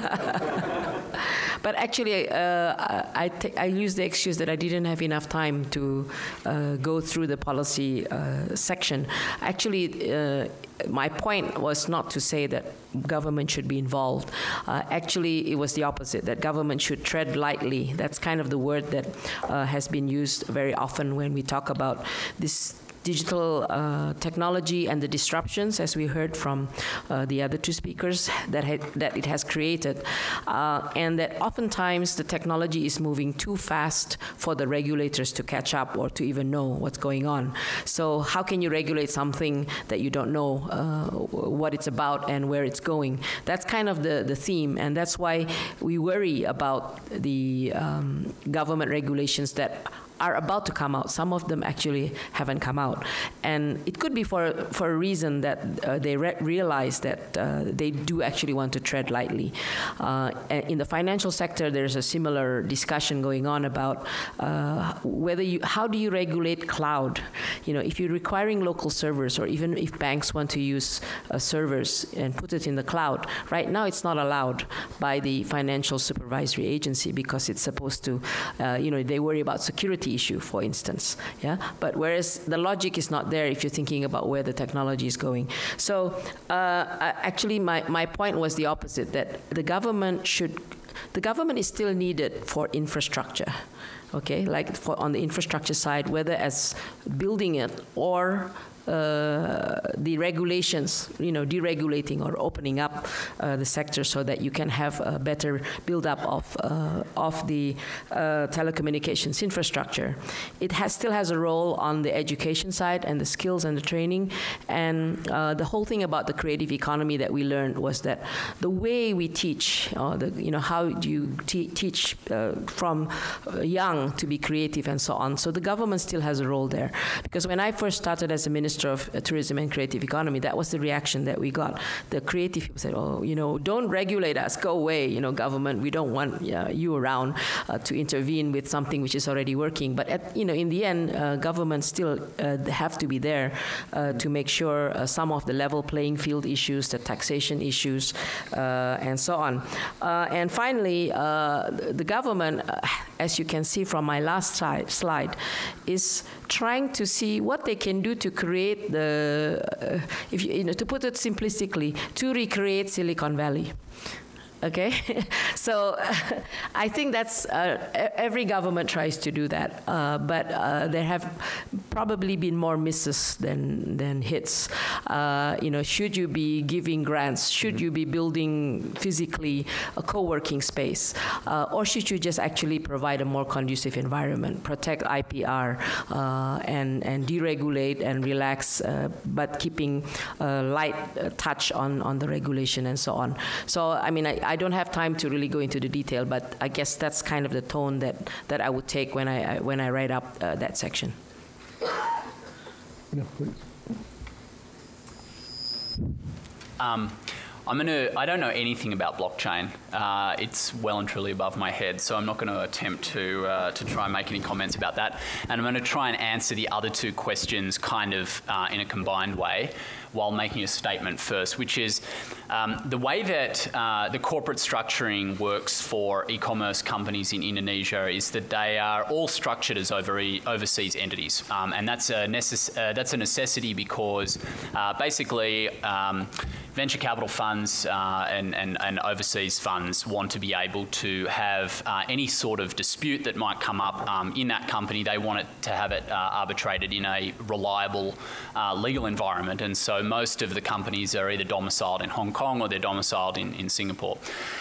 B: But actually, uh, I, I use the excuse that I didn't have enough time to uh, go through the policy uh, section. Actually, uh, my point was not to say that government should be involved. Uh, actually, it was the opposite, that government should tread lightly. That's kind of the word that uh, has been used very often when we talk about this digital uh, technology and the disruptions, as we heard from uh, the other two speakers, that, had, that it has created. Uh, and that oftentimes the technology is moving too fast for the regulators to catch up or to even know what's going on. So how can you regulate something that you don't know uh, what it's about and where it's going? That's kind of the, the theme, and that's why we worry about the um, government regulations that are about to come out. Some of them actually haven't come out. And it could be for, for a reason that uh, they re realize that uh, they do actually want to tread lightly. Uh, in the financial sector, there's a similar discussion going on about uh, whether you, how do you regulate cloud? You know, if you're requiring local servers, or even if banks want to use uh, servers and put it in the cloud, right now it's not allowed by the Financial Supervisory Agency because it's supposed to, uh, you know, they worry about security issue, for instance. Yeah, but whereas the logic is not there if you're thinking about where the technology is going. So uh, actually, my my point was the opposite, that the government should, the government is still needed for infrastructure. Okay, like for on the infrastructure side, whether as building it or Uh, the regulations, you know, deregulating or opening up uh, the sector so that you can have a better build-up of uh, of the uh, telecommunications infrastructure. It has still has a role on the education side and the skills and the training. And uh, the whole thing about the creative economy that we learned was that the way we teach, uh, the, you know, how do you te teach uh, from young to be creative and so on. So the government still has a role there, because when I first started as a minister of Tourism and Creative Economy, that was the reaction that we got. The creative people said, oh, you know, don't regulate us, go away, you know, government, we don't want uh, you around uh, to intervene with something which is already working. But, at, you know, in the end, uh, governments still uh, have to be there uh, to make sure uh, some of the level playing field issues, the taxation issues, uh, and so on. Uh, and finally, uh, the government, uh, as you can see from my last slide, is trying to see what they can do to create the, uh, if you, you know, to put it simplistically, to recreate Silicon Valley. Okay, so I think that's uh, every government tries to do that, uh, but uh, there have probably been more misses than than hits. Uh, you know, should you be giving grants? Should you be building physically a co-working space, uh, or should you just actually provide a more conducive environment, protect I P R, uh, and and deregulate and relax, uh, but keeping a light uh, touch on on the regulation and so on. So I mean, I. I don't have time to really go into the detail, but I guess that's kind of the tone that, that I would take when I, I when I write up uh, that section.
A: No, please.
C: Um, I'm gonna. I don't know anything about blockchain. Uh, it's well and truly above my head, so I'm not going to attempt to uh, to try and make any comments about that. And I'm going to try and answer the other two questions kind of uh, in a combined way, while making a statement first, which is um, the way that uh, the corporate structuring works for e-commerce companies in Indonesia is that they are all structured as over overseas entities, um, and that's a necess uh, that's a necessity because uh, basically um, venture capital funds uh, and, and, and overseas funds want to be able to have uh, any sort of dispute that might come up um, in that company. They want it to have it uh, arbitrated in a reliable uh, legal environment, and so most of the companies are either domiciled in Hong Kong or they're domiciled in, in Singapore.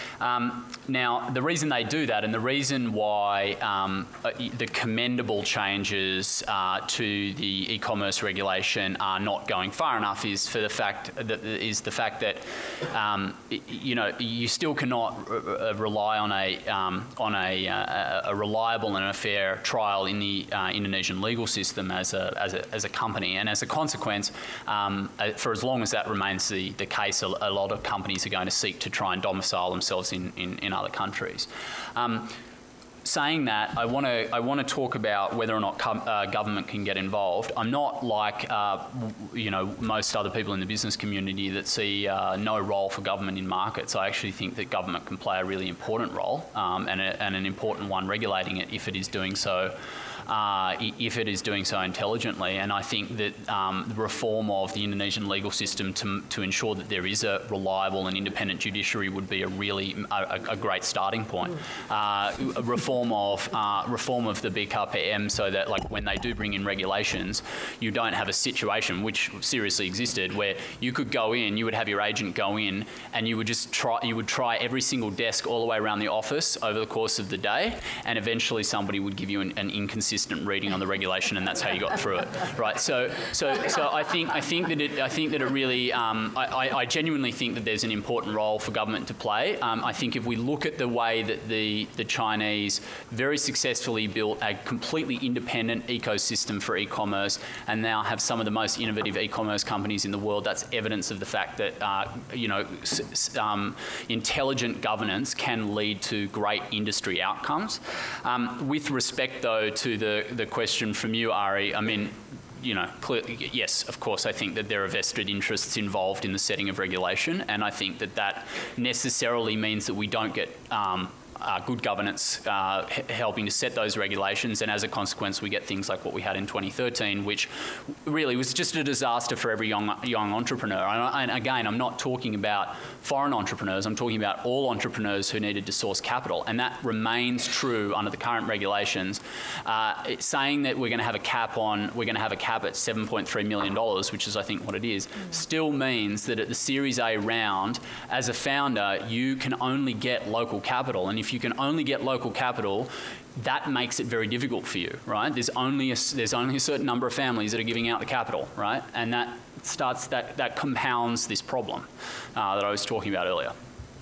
C: Um, now, the reason they do that and the reason why um, the commendable changes uh, to the e-commerce regulation are not going far enough is for the fact that is the fact that um, you know you still cannot re rely on a um, on a, uh, a reliable and a fair trial in the uh, Indonesian legal system as a, as a as a company, and as a consequence, um, for as long as that remains the the case, a, a lot of companies are going to seek to try and domicile themselves In, in, in other countries. Um, saying that, I want to I want to talk about whether or not uh, government can get involved. I'm not like uh, you know most other people in the business community that see uh, no role for government in markets. I actually think that government can play a really important role um, and, a, and an important one regulating it if it is doing so. Uh, if it is doing so intelligently. And I think that um, the reform of the Indonesian legal system to, to ensure that there is a reliable and independent judiciary would be a really a, a great starting point. Uh, a reform of uh, reform of the B K P M so that, like, when they do bring in regulations, you don't have a situation which seriously existed where you could go in, you would have your agent go in, and you would just try you would try every single desk all the way around the office over the course of the day, and eventually somebody would give you an, an inconsistent reading on the regulation, and that's how you got through it, right? So, so, so I think I think that it I think that it really um, I, I genuinely think that there's an important role for government to play. Um, I think if we look at the way that the the Chinese very successfully built a completely independent ecosystem for e-commerce, and now have some of the most innovative e-commerce companies in the world, that's evidence of the fact that uh, you know s um, intelligent governance can lead to great industry outcomes. Um, with respect, though, to the The, the question from you, Ari, I mean, you know, clearly, yes, of course, I think that there are vested interests involved in the setting of regulation, and I think that that necessarily means that we don't get um, Uh, good governance uh, helping to set those regulations, and as a consequence we get things like what we had in twenty thirteen, which really was just a disaster for every young, young entrepreneur. And, and again, I'm not talking about foreign entrepreneurs, I'm talking about all entrepreneurs who needed to source capital, and that remains true under the current regulations. Uh, it's saying that we're going to have a cap on, we're going to have a cap at seven point three million dollars, which is I think what it is, still means that at the Series A round, as a founder, you can only get local capital, and if If you can only get local capital, that makes it very difficult for you, right? There's only a, there's only a certain number of families that are giving out the capital, right? And that starts that that compounds this problem uh, that I was talking about earlier.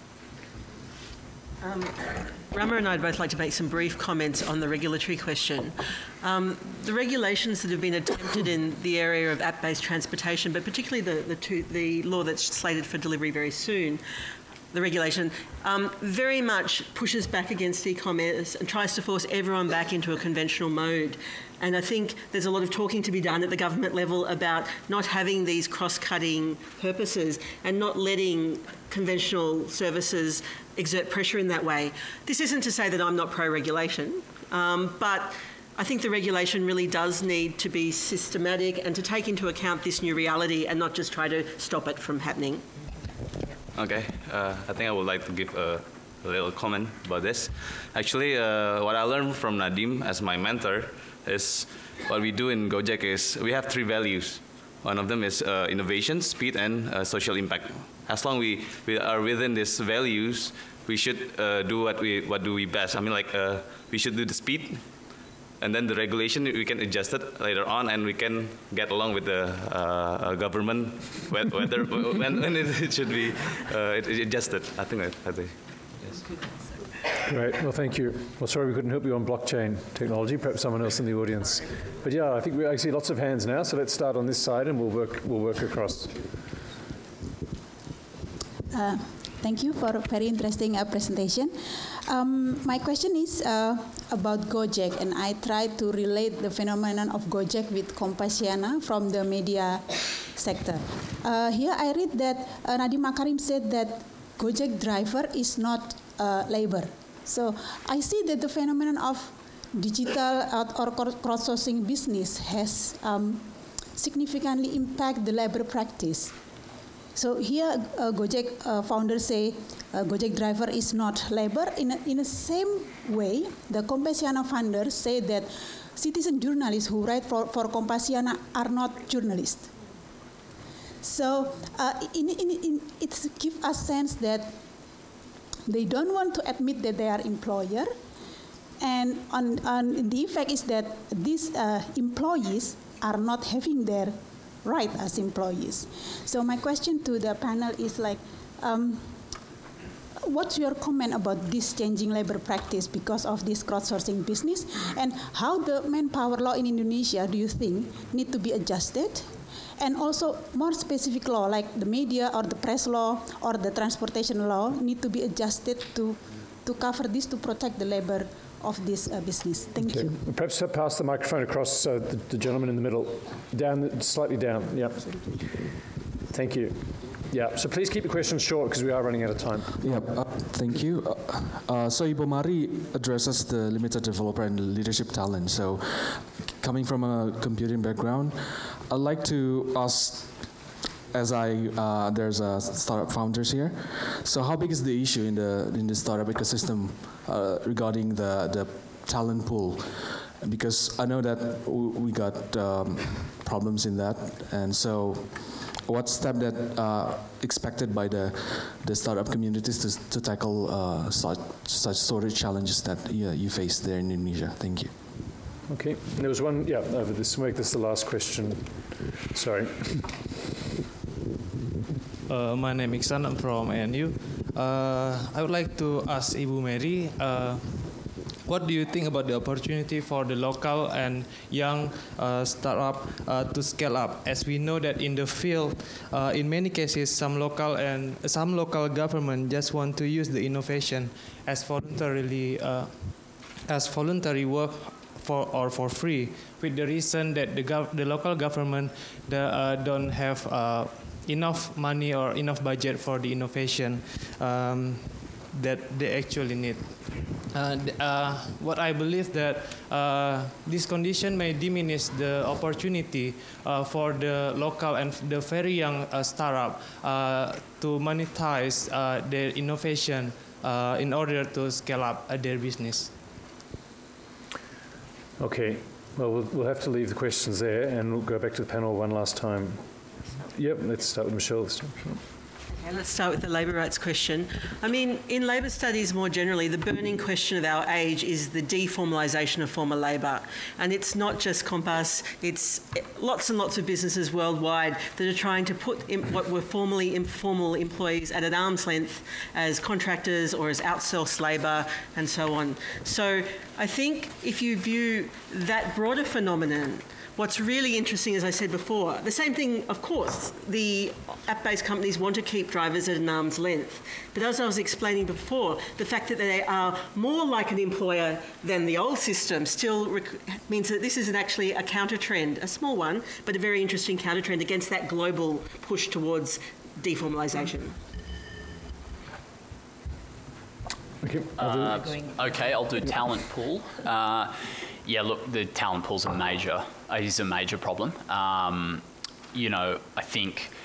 D: Um, Rama and I'd both like to make some brief comments on the regulatory question. Um, the regulations that have been attempted in the area of app-based transportation, but particularly the the, two, the law that's slated for delivery very soon, the regulation, um, very much pushes back against e-commerce and tries to force everyone back into a conventional mode. And I think there's a lot of talking to be done at the government level about not having these cross-cutting purposes and not letting conventional services exert pressure in that way. This isn't to say that I'm not pro-regulation, um, but I think the regulation really does need to be systematic and to take into account this new reality and not just try to stop it from happening.
H: Okay, uh, I think I would like to give a, a little comment about this. Actually, uh, what I learned from Nadim as my mentor is what we do in Gojek is we have three values. One of them is uh, innovation, speed, and uh, social impact. As long we, we are within these values, we should uh, do what we what do we best. I mean, like uh, we should do the speed, and then the regulation we can adjust it later on, and we can get along with the uh, government whether when, when it should be uh, adjusted. I think that. I think. Yes.
A: Great. Well, thank you. Well, sorry we couldn't help you on blockchain technology. Perhaps someone else in the audience. But yeah, I think we I see lots of hands now. So let's start on this side, and we'll work we'll work across.
I: Uh, thank you for a very interesting uh, presentation. Um, my question is uh, about Gojek, and I try to relate the phenomenon of Gojek with Kompasiana from the media sector. Uh, here I read that uh, Nadiem Makarim said that Gojek driver is not uh, labor. So I see that the phenomenon of digital or crowdsourcing business has um, significantly impacted the labor practice. So here uh, Gojek uh, founders say uh, Gojek driver is not labor. In a, in the same way, the Kompasiana founders say that citizen journalists who write for, for Kompasiana are not journalists. So uh, in, in, in, it gives us sense that they don't want to admit that they are employer, and on, on the effect is that these uh, employees are not having their right as employees. So my question to the panel is like, um, what's your comment about this changing labor practice because of this crowdsourcing business, and how the manpower law in Indonesia do you think need to be adjusted? And also more specific law like the media or the press law or the transportation law need to be adjusted to, to cover this, to protect the labor of this uh, business. Thank okay. you.
A: Perhaps pass the microphone across uh, the, the gentleman in the middle, down, slightly down. Yeah. Thank you. Yeah, so please keep your questions short because we are running out of time.
J: Yeah, uh, thank you. Uh, uh, so Ibu Mari addresses the limited developer and leadership talent. So coming from a computing background, I'd like to ask, as I, uh, there's a startup founders here. So how big is the issue in the in the startup ecosystem uh, regarding the, the talent pool? Because I know that we got um, problems in that, and so what step that uh, expected by the the startup communities to, to tackle uh, such such sort of challenges that yeah, you face there in Indonesia? Thank you.
A: Okay, and there was one, yeah, over this week. This is the last question. Sorry.
K: Uh, my name is Iksan. I'm from A N U. Uh, I would like to ask Ibu Mary, uh, what do you think about the opportunity for the local and young uh, startup uh, to scale up? As we know that in the field, uh, in many cases, some local and some local government just want to use the innovation as voluntarily uh, as voluntary work for or for free, with the reason that the gov the local government the, uh, don't have uh, enough money or enough budget for the innovation um, that they actually need. Uh, uh, what I believe that uh, this condition may diminish the opportunity uh, for the local and the very young uh, startup uh, to monetize uh, their innovation uh, in order to scale up uh, their business.
A: Okay, well, well, we'll have to leave the questions there and we'll go back to the panel one last time. Yep, let's start with Michelle this time.
D: Okay, let's start with the labour rights question. I mean, in labour studies more generally, the burning question of our age is the deformalisation of formal labour. And it's not just Kompas, it's lots and lots of businesses worldwide that are trying to put what were formerly informal employees at an arm's length as contractors or as outsourced labour and so on. So I think if you view that broader phenomenon, what's really interesting, as I said before, the same thing, of course, the app-based companies want to keep drivers at an arm's length. But as I was explaining before, the fact that they are more like an employer than the old system still means that this is an actually a counter-trend, a small one, but a very interesting counter-trend against that global push towards deformalisation.
A: Okay,
C: uh, okay, I'll do talent pool. Uh, yeah, look, the talent pool's a major, is a major problem. Um, you know, I think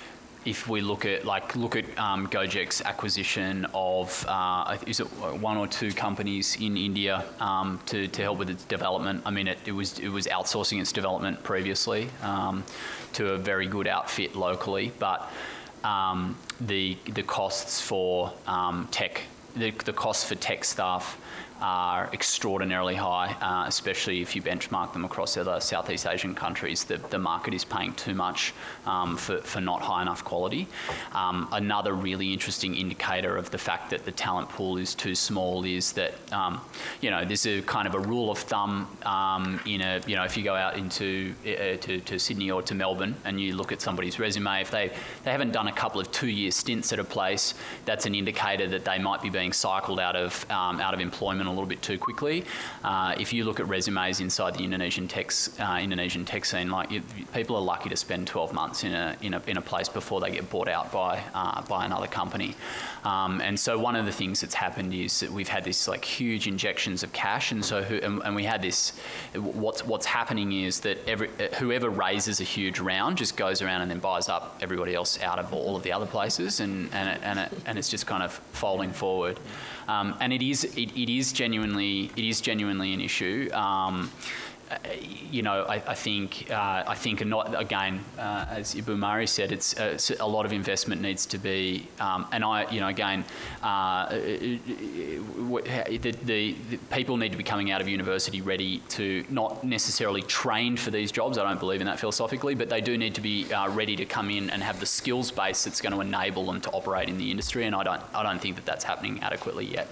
C: if we look at like look at um, Gojek's acquisition of uh, is it one or two companies in India um, to to help with its development. I mean, it, it was it was outsourcing its development previously um, to a very good outfit locally, but um, the the costs for um, tech the the costs for tech staff are extraordinarily high, uh, especially if you benchmark them across other Southeast Asian countries. The, the market is paying too much um, for, for not high enough quality. Um, another really interesting indicator of the fact that the talent pool is too small is that, um, you know, there's a kind of a rule of thumb um, in a, you know, if you go out into uh, to, to Sydney or to Melbourne and you look at somebody's resume, if they, they haven't done a couple of two-year stints at a place, that's an indicator that they might be being cycled out of, um, out of employment a little bit too quickly. Uh, if you look at resumes inside the Indonesian tech, uh, Indonesian tech scene, like you, people are lucky to spend twelve months in a in a in a place before they get bought out by uh, by another company. Um, and so one of the things that's happened is that we've had this like huge injections of cash, and so who, and, and we had this. What's what's happening is that every whoever raises a huge round just goes around and then buys up everybody else out of all of the other places, and and it, and, it, and it's just kind of folding forward. Um, and it is it, it is genuinely it is genuinely an issue. Um, you know, I, I think uh, I think not again, uh, as Ibu Mari said, it's, uh, it's a lot of investment needs to be, um, and I, you know, again, uh, the, the, the people need to be coming out of university ready to not necessarily trained for these jobs. I don't believe in that philosophically, but they do need to be uh, ready to come in and have the skills base that's going to enable them to operate in the industry. And I don't, I don't think that that's happening adequately yet.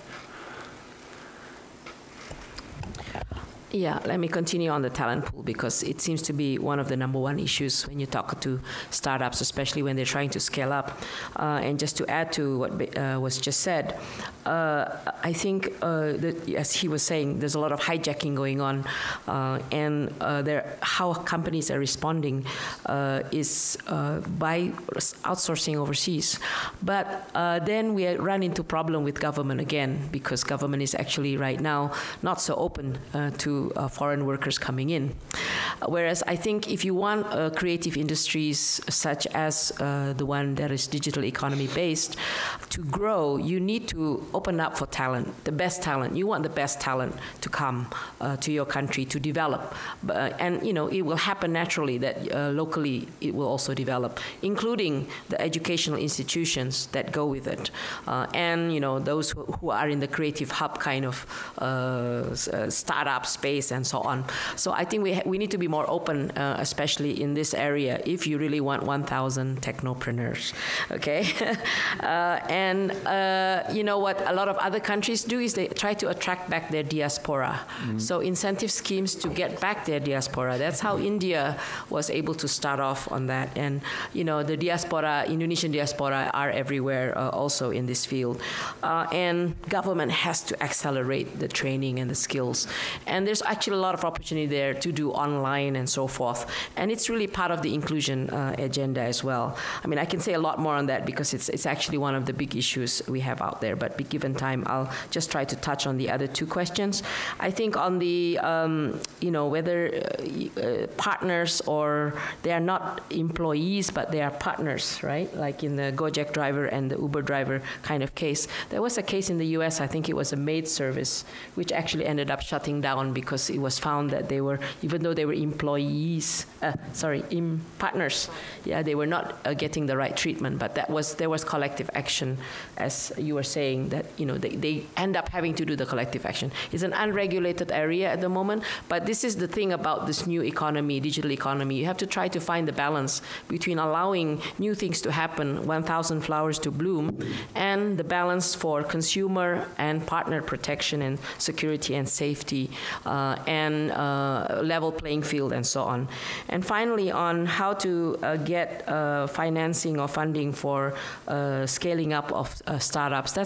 B: Yeah, let me continue on the talent pool because it seems to be one of the number one issues when you talk to startups, especially when they're trying to scale up. Uh, and just to add to what uh, was just said, uh, I think, uh, that, as he was saying, there's a lot of hijacking going on, uh, and uh, there, how companies are responding uh, is uh, by outsourcing overseas. But uh, then we run into problem with government again, because government is actually right now not so open uh, to Uh, foreign workers coming in. Uh, whereas I think if you want uh, creative industries such as uh, the one that is digital economy based to grow, you need to open up for talent, the best talent. You want the best talent to come uh, to your country to develop. Uh, and, you know, it will happen naturally that uh, locally it will also develop, including the educational institutions that go with it. Uh, and, you know, those who, who are in the creative hub kind of uh, startup space and so on. So I think we ha we need to be more open, uh, especially in this area, if you really want one thousand technopreneurs, okay? uh, and uh, you know what a lot of other countries do is they try to attract back their diaspora. Mm-hmm. So incentive schemes to get back their diaspora. That's how India was able to start off on that. And you know, the diaspora, Indonesian diaspora are everywhere uh, also in this field. Uh, and government has to accelerate the training and the skills. And there's actually a lot of opportunity there to do online and so forth. And it's really part of the inclusion uh, agenda as well. I mean, I can say a lot more on that because it's, it's actually one of the big issues we have out there. But given time, I'll just try to touch on the other two questions. I think on the, um, you know, whether uh, partners or they are not employees, but they are partners, right? Like in the Gojek driver and the Uber driver kind of case. There was a case in the U S, I think it was a maid service, which actually ended up shutting down because because it was found that they were, even though they were employees, uh, sorry, in partners, yeah, they were not uh, getting the right treatment. But that was there was collective action, as you were saying, that you know they, they end up having to do the collective action. It's an unregulated area at the moment, but this is the thing about this new economy, digital economy. You have to try to find the balance between allowing new things to happen, one thousand flowers to bloom, and the balance for consumer and partner protection and security and safety. Uh, and uh, level playing field and so on. And finally, on how to uh, get uh, financing or funding for uh, scaling up of uh, startups, that's kind of a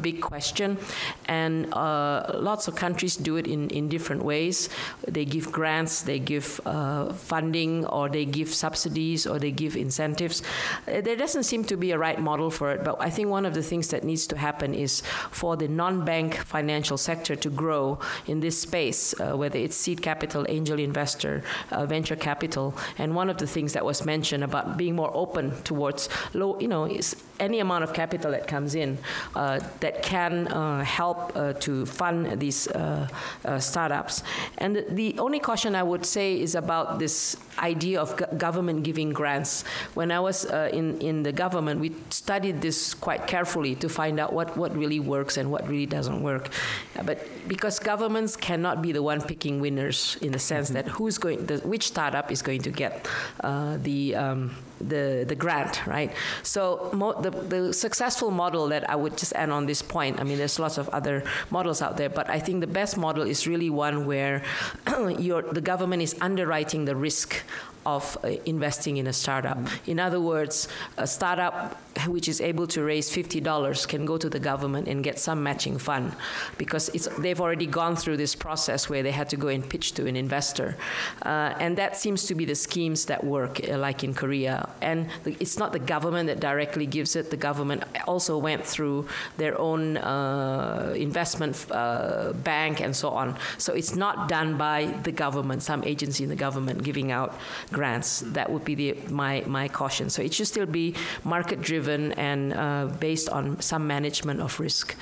B: big question, and uh, lots of countries do it in, in different ways. They give grants, they give uh, funding, or they give subsidies, or they give incentives. Uh, there doesn't seem to be a right model for it, but I think one of the things that needs to happen is for the non-bank financial sector to grow in this space, uh, whether it's seed capital, angel investor, uh, venture capital. And one of the things that was mentioned about being more open towards low, you know, is any amount of capital that comes in uh, that can uh, help uh, to fund these uh, uh, startups. And the, the only caution I would say is about this idea of go government giving grants. When I was uh, in, in the government, we studied this quite carefully to find out what, what really works and what really doesn't work. Uh, but because governments cannot be the one picking winners in the sense mm-hmm. that who's going, the, which startup is going to get uh, the um, the the grant, right? So mo the, the successful model that I would just end on this point, I mean, there's lots of other models out there, but I think the best model is really one where your, the government is underwriting the risk of uh, investing in a startup. Mm-hmm. In other words, a startup which is able to raise fifty dollars can go to the government and get some matching fund because it's, they've already gone through this process where they had to go and pitch to an investor. Uh, and that seems to be the schemes that work, uh, like in Korea. And the, it's not the government that directly gives it. The government also went through their own uh, investment uh, bank and so on. So it's not done by the government, some agency in the government giving out grants. That would be the, my, my caution. So it should still be market-driven and uh, based on some management of risk.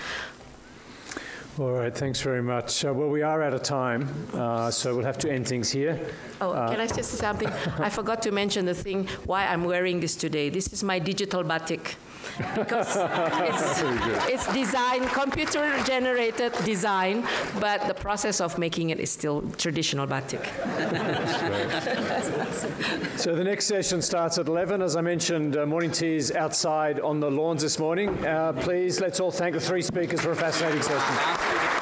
A: All right, thanks very much. Uh, well, we are out of time, uh, so we'll have to end things here.
B: Oh,
A: uh,
B: can I just say something? I forgot to mention the thing why I'm wearing this today. This is my digital batik. Because it's, it's design, computer-generated design, but the process of making it is still traditional batik.
A: So the next session starts at eleven. As I mentioned, uh, morning tea is outside on the lawns this morning. Uh, please, let's all thank the three speakers for a fascinating session.